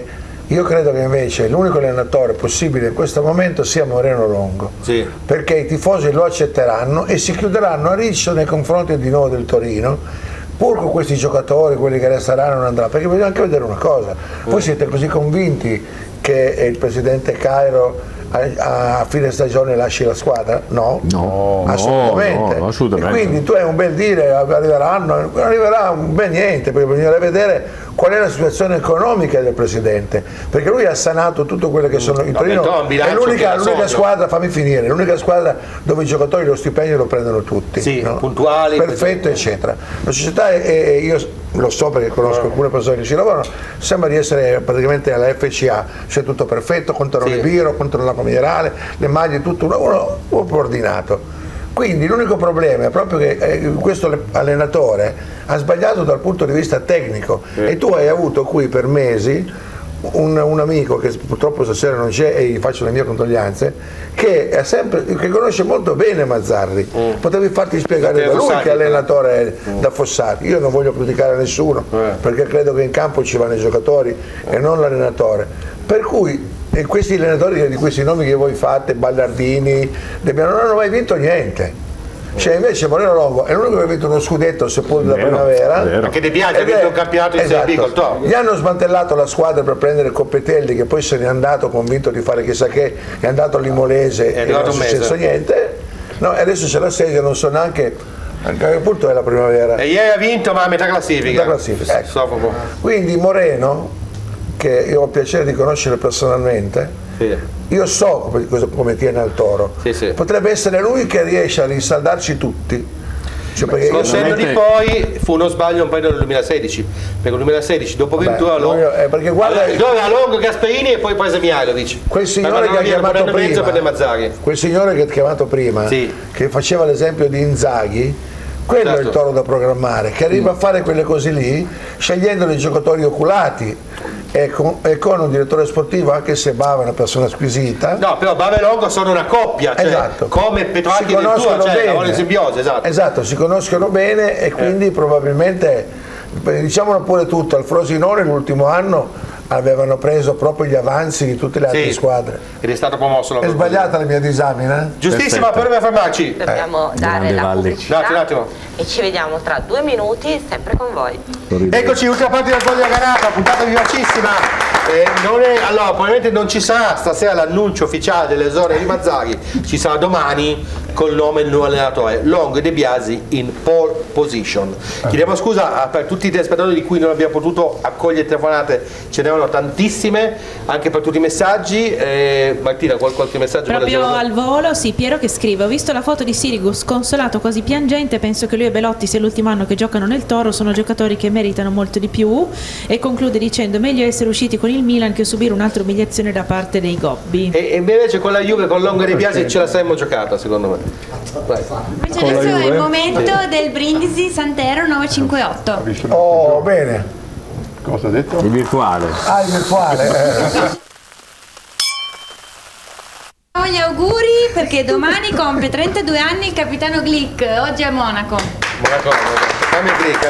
Io credo che invece l'unico allenatore possibile in questo momento sia Moreno Longo, sì. perché i tifosi lo accetteranno e si chiuderanno a riccio nei confronti di nuovo del Torino, pur con questi giocatori, quelli che resteranno non andranno, perché bisogna anche vedere una cosa, voi siete così convinti che il presidente Cairo a, a fine stagione lasci la squadra? No, no assolutamente. no, assolutamente. E quindi tu hai un bel dire, arriveranno, non arriverà un bel niente, perché bisogna vedere qual è la situazione economica del presidente, perché lui ha sanato tutto quello che sono i Torino è l'unica, l'unica squadra, fammi finire, l'unica squadra dove i giocatori lo stipendio lo prendono tutti, sì, no? puntuali, perfetto, eccetera. La società è, è, io lo so perché conosco alcune persone che ci lavorano, sembra di essere praticamente alla F C A, c'è tutto perfetto, controno sì. il biro, controno l'acqua minerale, le maglie, tutto uno, uno, uno ordinato. Quindi l'unico problema è proprio che eh, questo allenatore ha sbagliato dal punto di vista tecnico eh. e tu hai avuto qui per mesi un, un amico che purtroppo stasera non c'è e gli faccio le mie condoglianze, che, è sempre, che conosce molto bene Mazzarri, mm. potevi farti spiegare da lui che allenatore è mm. da Fossati. Io non voglio criticare nessuno eh. perché credo che in campo ci vanno i giocatori e non l'allenatore, per cui e questi allenatori di questi nomi che voi fate, Ballardini, non hanno mai vinto niente. Cioè invece Moreno Longo è l'unico che ha vinto uno scudetto seppur da primavera, perché De Biagi ha vinto un campionato in esatto. Serie B col Toro. Gli hanno smantellato la squadra per prendere Coppetelli, che poi se n'è andato convinto di fare chissà che, è andato all'Imolese e non è successo niente. No, e adesso c'è la sedia, non so neanche a che punto è la primavera. E ieri ha vinto, ma a metà classifica. Metà classifica. Ecco. Quindi Moreno, che io ho piacere di conoscere personalmente, sì. io so come, come tiene al Toro, sì, sì. potrebbe essere lui che riesce a rinsaldarci tutti. Cioè perché Lo senno di poi fu uno sbaglio un po' nel duemilasedici, perché nel duemilasedici dopo Ventura Longo, eh, perché guarda, allora, Longo, Gasperini e poi prese Mihajlovic. Quel signore che ha chiamato prima, per le Mazzaghi. quel signore che ha chiamato prima, sì. che faceva l'esempio di Inzaghi, quello certo. è il Toro da programmare, che arriva mm. a fare quelle cose lì scegliendo dei giocatori oculati. E con, e con un direttore sportivo, anche se Bava è una persona squisita. No, però Bava e Longo sono una coppia, cioè, esatto. come Petrarchi del tuo, cioè lavoro in simbiosi, esatto. Esatto, si conoscono bene e quindi eh. probabilmente, diciamolo pure tutto, al Frosinone l'ultimo anno avevano preso proprio gli avanzi di tutte le altre sì. squadre. Ed è stato promosso la È sbagliata la mia disamina? Giustissima, per me fermarci. Dobbiamo eh. dare Grande la Valli. pubblicità un attimo. E ci vediamo tra due minuti sempre con voi. Eccoci, ultima parte del Podio Ganata, puntata vivacissima. Eh, non è, allora, probabilmente non ci sarà stasera l'annuncio ufficiale delle zone di Mazzaghi, ci sarà domani col nome del nuovo allenatore Longo e De Biasi in pole position. Chiediamo scusa per tutti i telespettatori di cui non abbiamo potuto accogliere telefonate, ce n'erano tantissime, anche per tutti i messaggi. eh, Martina, qual qualche messaggio? Proprio al volo, sì, Piero che scrive: ho visto la foto di Sirigu sconsolato, quasi piangente, penso che lui e Belotti sia l'ultimo anno che giocano nel Toro, sono giocatori che meritano molto di più, e conclude dicendo: meglio essere usciti con il Milan che subire un'altra umiliazione da parte dei gobbi. E, e invece con la Juve, con Longo e De Biasi ce la saremmo giocata, secondo me. Vai. Invece adesso è il momento sì. del brindisi Santero novecentocinquantotto. Oh, bene. Cosa ha detto? Il virtuale. Ah, il virtuale. Eh. Gli auguri perché domani compie trentadue anni il capitano Glick, oggi a Monaco. Monaco, fammi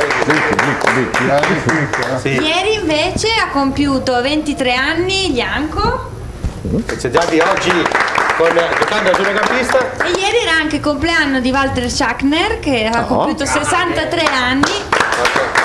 Glick. Sì. Ieri invece ha compiuto ventitré anni Janko. Festeggiati oggi con, giocando a centrocampista. E ieri era anche il compleanno di Walter Schachner che ha oh. compiuto sessantatré anni. Okay.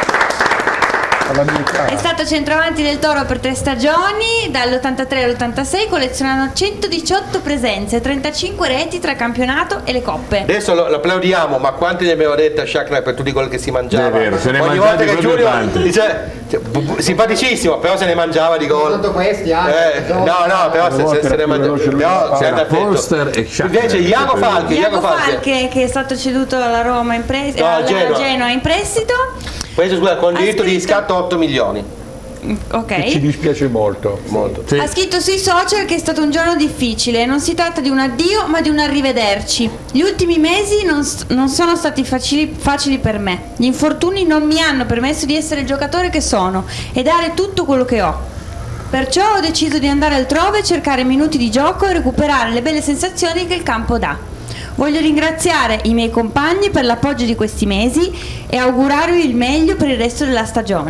È stato centravanti del Toro per tre stagioni, dall'ottantatré all'ottantasei, collezionando centodiciotto presenze, trentacinque reti tra campionato e le coppe. Adesso lo, lo applaudiamo, ma quanti ne abbiamo detto a Schachner per tutti quelli che si mangiava? È vero, se ne ogni volta che Giulio dice, cioè, simpaticissimo, però se ne mangiava di gol. Tutto questi, eh, no, no, però se, se, se ne mangiava. Però se invece Iago Falchi, Iago Falchi che è stato ceduto alla Roma in prestito, no, alla Genoa. Genoa in prestito. Questo scusa, con diritto di riscatto otto milioni. Ok. E ci dispiace molto, molto. Sì. Ha scritto sui social che è stato un giorno difficile, non si tratta di un addio ma di un arrivederci. Gli ultimi mesi non, non sono stati facili, facili per me. Gli infortuni non mi hanno permesso di essere il giocatore che sono e dare tutto quello che ho. Perciò ho deciso di andare altrove, cercare minuti di gioco e recuperare le belle sensazioni che il campo dà. Voglio ringraziare i miei compagni per l'appoggio di questi mesi e augurarvi il meglio per il resto della stagione.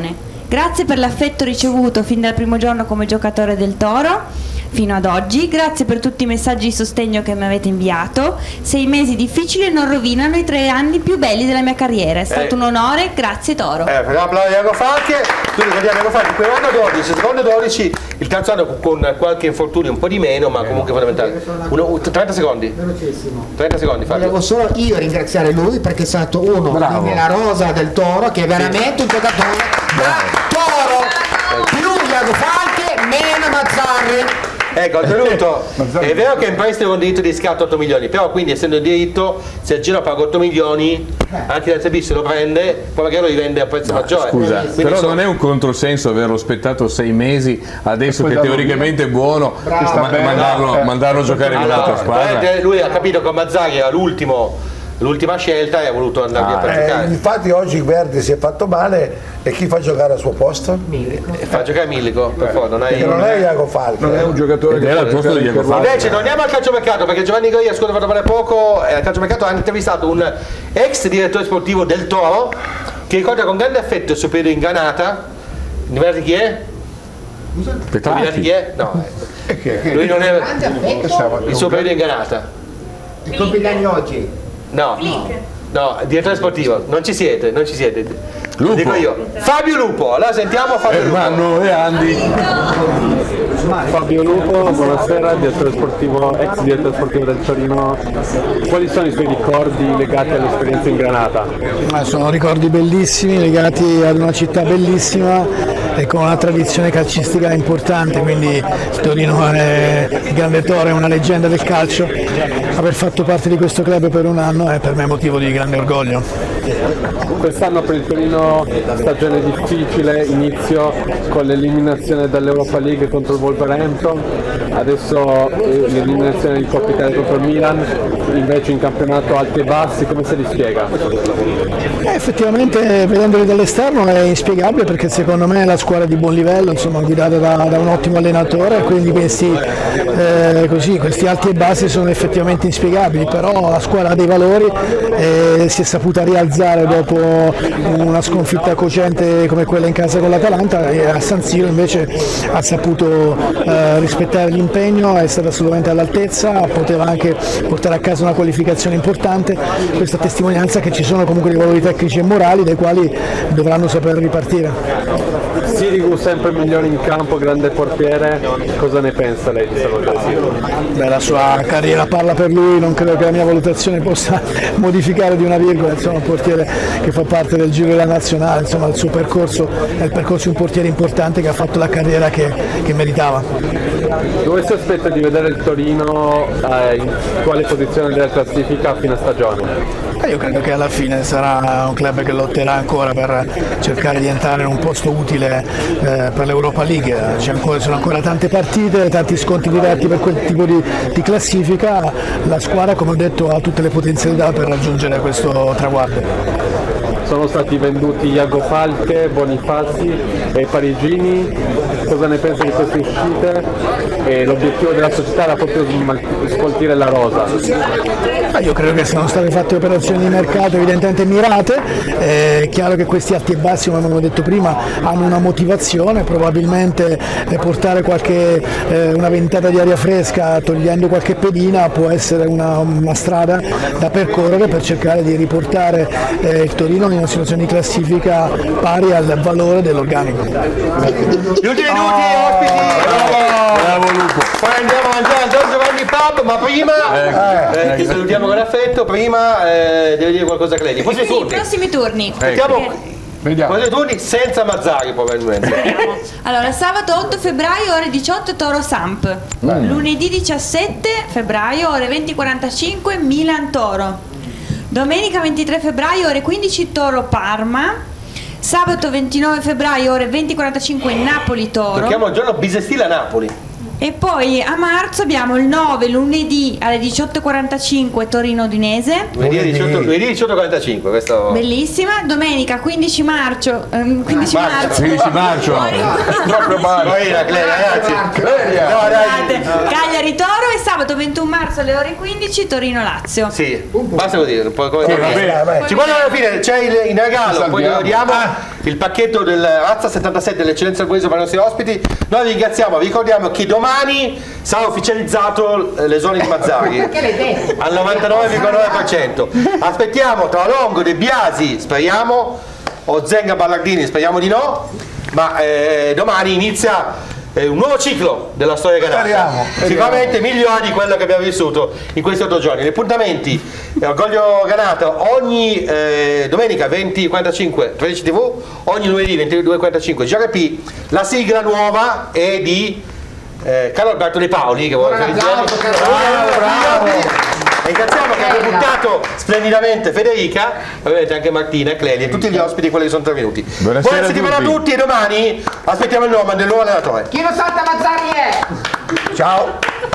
Grazie per l'affetto ricevuto fin dal primo giorno come giocatore del Toro fino ad oggi, grazie per tutti i messaggi di sostegno che mi avete inviato. Sei mesi difficili non rovinano i tre anni più belli della mia carriera, è stato Eh. un onore, grazie Toro. Eh, per l'applauso di Iago Falchi. Tu ricordiamo Iago Falchi, primo anno dodici, secondo dodici, il terzo anno con qualche infortunio un po' di meno, ma comunque fondamentale. Uno, trenta secondi. Velocissimo. trenta secondi, Fabio. Volevo solo io ringraziare lui perché è stato uno Bravo. nella rosa del Toro che è veramente un giocatore da Toro. Più Iago Falchi, meno Mazzarri. Ecco, oltretutto è vero che è in prestito con diritto di scatto otto milioni, però quindi essendo in diritto, se il Genoa paga otto milioni, anche l'A Z B se lo prende, poi magari lo rivende a prezzo maggiore. Scusa, Quindi, però insomma, non è un controsenso averlo aspettato sei mesi adesso poi che darlo teoricamente è buono, Bravo. ma- mandarlo, Eh. mandarlo a giocare in Allora, un'altra squadra. probabilmente lui ha capito che Mazzaghi era l'ultimo, l'ultima scelta e ha voluto andare via per Eh, giocare. infatti oggi Verdi si è fatto male e chi fa giocare al suo posto? E fa giocare Milico, per favore, non hai... Perché non è Iago Falchi. Non è un giocatore che era al posto di Iago Falchi. Invece torniamo al calciomercato perché Giovanni Goia, scusa, ha fatto male poco, eh, al calciomercato ha intervistato un ex direttore sportivo del Toro che ricorda con grande affetto il suo periodo in Granata. Indovinate chi è? Indovinate chi è? No, eh. lui non è il suo periodo in Granata. Il compleanno oggi. No, no, direttore sportivo, non ci siete, non ci siete. Lo dico io. Fabio Lupo, allora sentiamo Fabio Lupo. Ermanno e Andy. Fabio Lupo, buonasera, direttore sportivo, ex direttore sportivo del Torino. Quali sono i suoi ricordi legati all'esperienza in Granata? Ma sono ricordi bellissimi legati ad una città bellissima e con una tradizione calcistica importante, quindi il Torino è il grande Toro, è una leggenda del calcio. Aver fatto parte di questo club per un anno è per me motivo di grande orgoglio. Quest'anno per il Torino stagione difficile, inizio con l'eliminazione dall'Europa League contro il Wolverhampton, adesso eh, l'eliminazione di Coppa Italia contro il Milan, invece in campionato alti e bassi, come se li spiega? Eh, effettivamente vedendoli dall'esterno è inspiegabile perché secondo me è la squadra di buon livello, insomma, guidata da, da un ottimo allenatore, quindi questi, eh, così, questi alti e bassi sono effettivamente inspiegabili, però la squadra ha dei valori e si è saputa rialzare dopo una sconfitta cocente come quella in casa con l'Atalanta e a San Siro invece ha saputo eh, rispettare l'impegno, è stata assolutamente all'altezza, poteva anche portare a casa una qualificazione importante, questa testimonianza che ci sono comunque dei valori tecnici e morali dai quali dovranno saper ripartire. Sirigu sempre migliore in campo, grande portiere, cosa ne pensa lei di Salvatore Sirigu? Beh, la sua carriera parla per lui, non credo che la mia valutazione possa modificare di una virgola, insomma, un portiere che fa parte del giro della nazionale, insomma il suo percorso è il percorso di un portiere importante che ha fatto la carriera che, che meritava. Dove si aspetta di vedere il Torino, eh, in quale posizione della classifica a fine stagione? Eh, io credo che alla fine sarà un club che lotterà ancora per cercare di entrare in un posto utile eh, per l'Europa League. C'è ancora, sono ancora tante partite, tanti scontri diretti per quel tipo di, di classifica. La squadra, come ho detto, ha tutte le potenzialità per raggiungere questo traguardo. Sono stati venduti Iago Falche, Bonifazi e Parigini, cosa ne pensa di queste uscite? E l'obiettivo della società era proprio scolpire la rosa. Ah, io credo che siano state fatte operazioni di mercato evidentemente mirate, è chiaro che questi alti e bassi, come abbiamo detto prima, hanno una motivazione, probabilmente eh, portare qualche, eh, una ventata di aria fresca togliendo qualche pedina può essere una, una strada da percorrere per cercare di riportare eh, il Torino in una situazione di classifica pari al valore dell'organico. Gli ultimi minuti, ospiti! Bravo Lupo! Poi andiamo a mangiare al Don Giovanni Pub, ma prima eh, eh, ti salutiamo con affetto, prima eh, devi dire qualcosa a Cledi. Poi Quindi i prossimi turni. Sentiamo Vediamo. quasi turni senza Mazzaghi probabilmente. Allora, sabato otto febbraio ore diciotto Toro Samp, Mm. lunedì diciassette febbraio ore venti e quarantacinque Milan Toro, domenica ventitré febbraio ore quindici Toro Parma, sabato ventinove febbraio ore venti e quarantacinque Napoli Toro. Lo chiamo il giorno bisestile a Napoli. E poi a marzo abbiamo il nove lunedì alle diciotto e quarantacinque Torino Udinese. Lunedì diciotto e quarantacinque, questo... Bellissima. Domenica quindici marzo. ehm, quindici marzo. quindici marzo. Proprio male. ragazzi. No, dai. Cagliari Toro e sabato ventuno marzo alle ore quindici Torino Lazio. Sì, basta così. Un po' come Sì, va bene, va bene. Ci guarda alla fine, c'è il, in regalo, poi Salviamo. lo vediamo il pacchetto del Razza settantasette dell'eccellenza del Paese per i nostri ospiti. Noi vi ringraziamo, vi ricordiamo che domani sarà ufficializzato l'esonero di Mazzarri al novantanove virgola nove per cento. Aspettiamo tra Longo, De Biasi, speriamo, o Zenga Ballardini, speriamo di no, ma eh, domani inizia eh, un nuovo ciclo della storia Granata. Speriamo, Sicuramente migliore di quello che abbiamo vissuto in questi otto giorni. Gli appuntamenti eh, Orgoglio Granata ogni eh, domenica venti e quarantacinque tredici tivù, ogni lunedì ventidue e quarantacinque G R P. La sigla nuova è di eh, Carlo Alberto De Paoli, che vuole Buon applauso, Carlo. bravo. Ringraziamo che ha debuttato splendidamente Federica, ovviamente anche Martina e Clelia e tutti gli ospiti quelli che sono intervenuti. Buonasera Buona settimana a tutti. tutti e domani aspettiamo il nome del nuovo allenatore. Chi lo salta Mazzarri è? Ciao.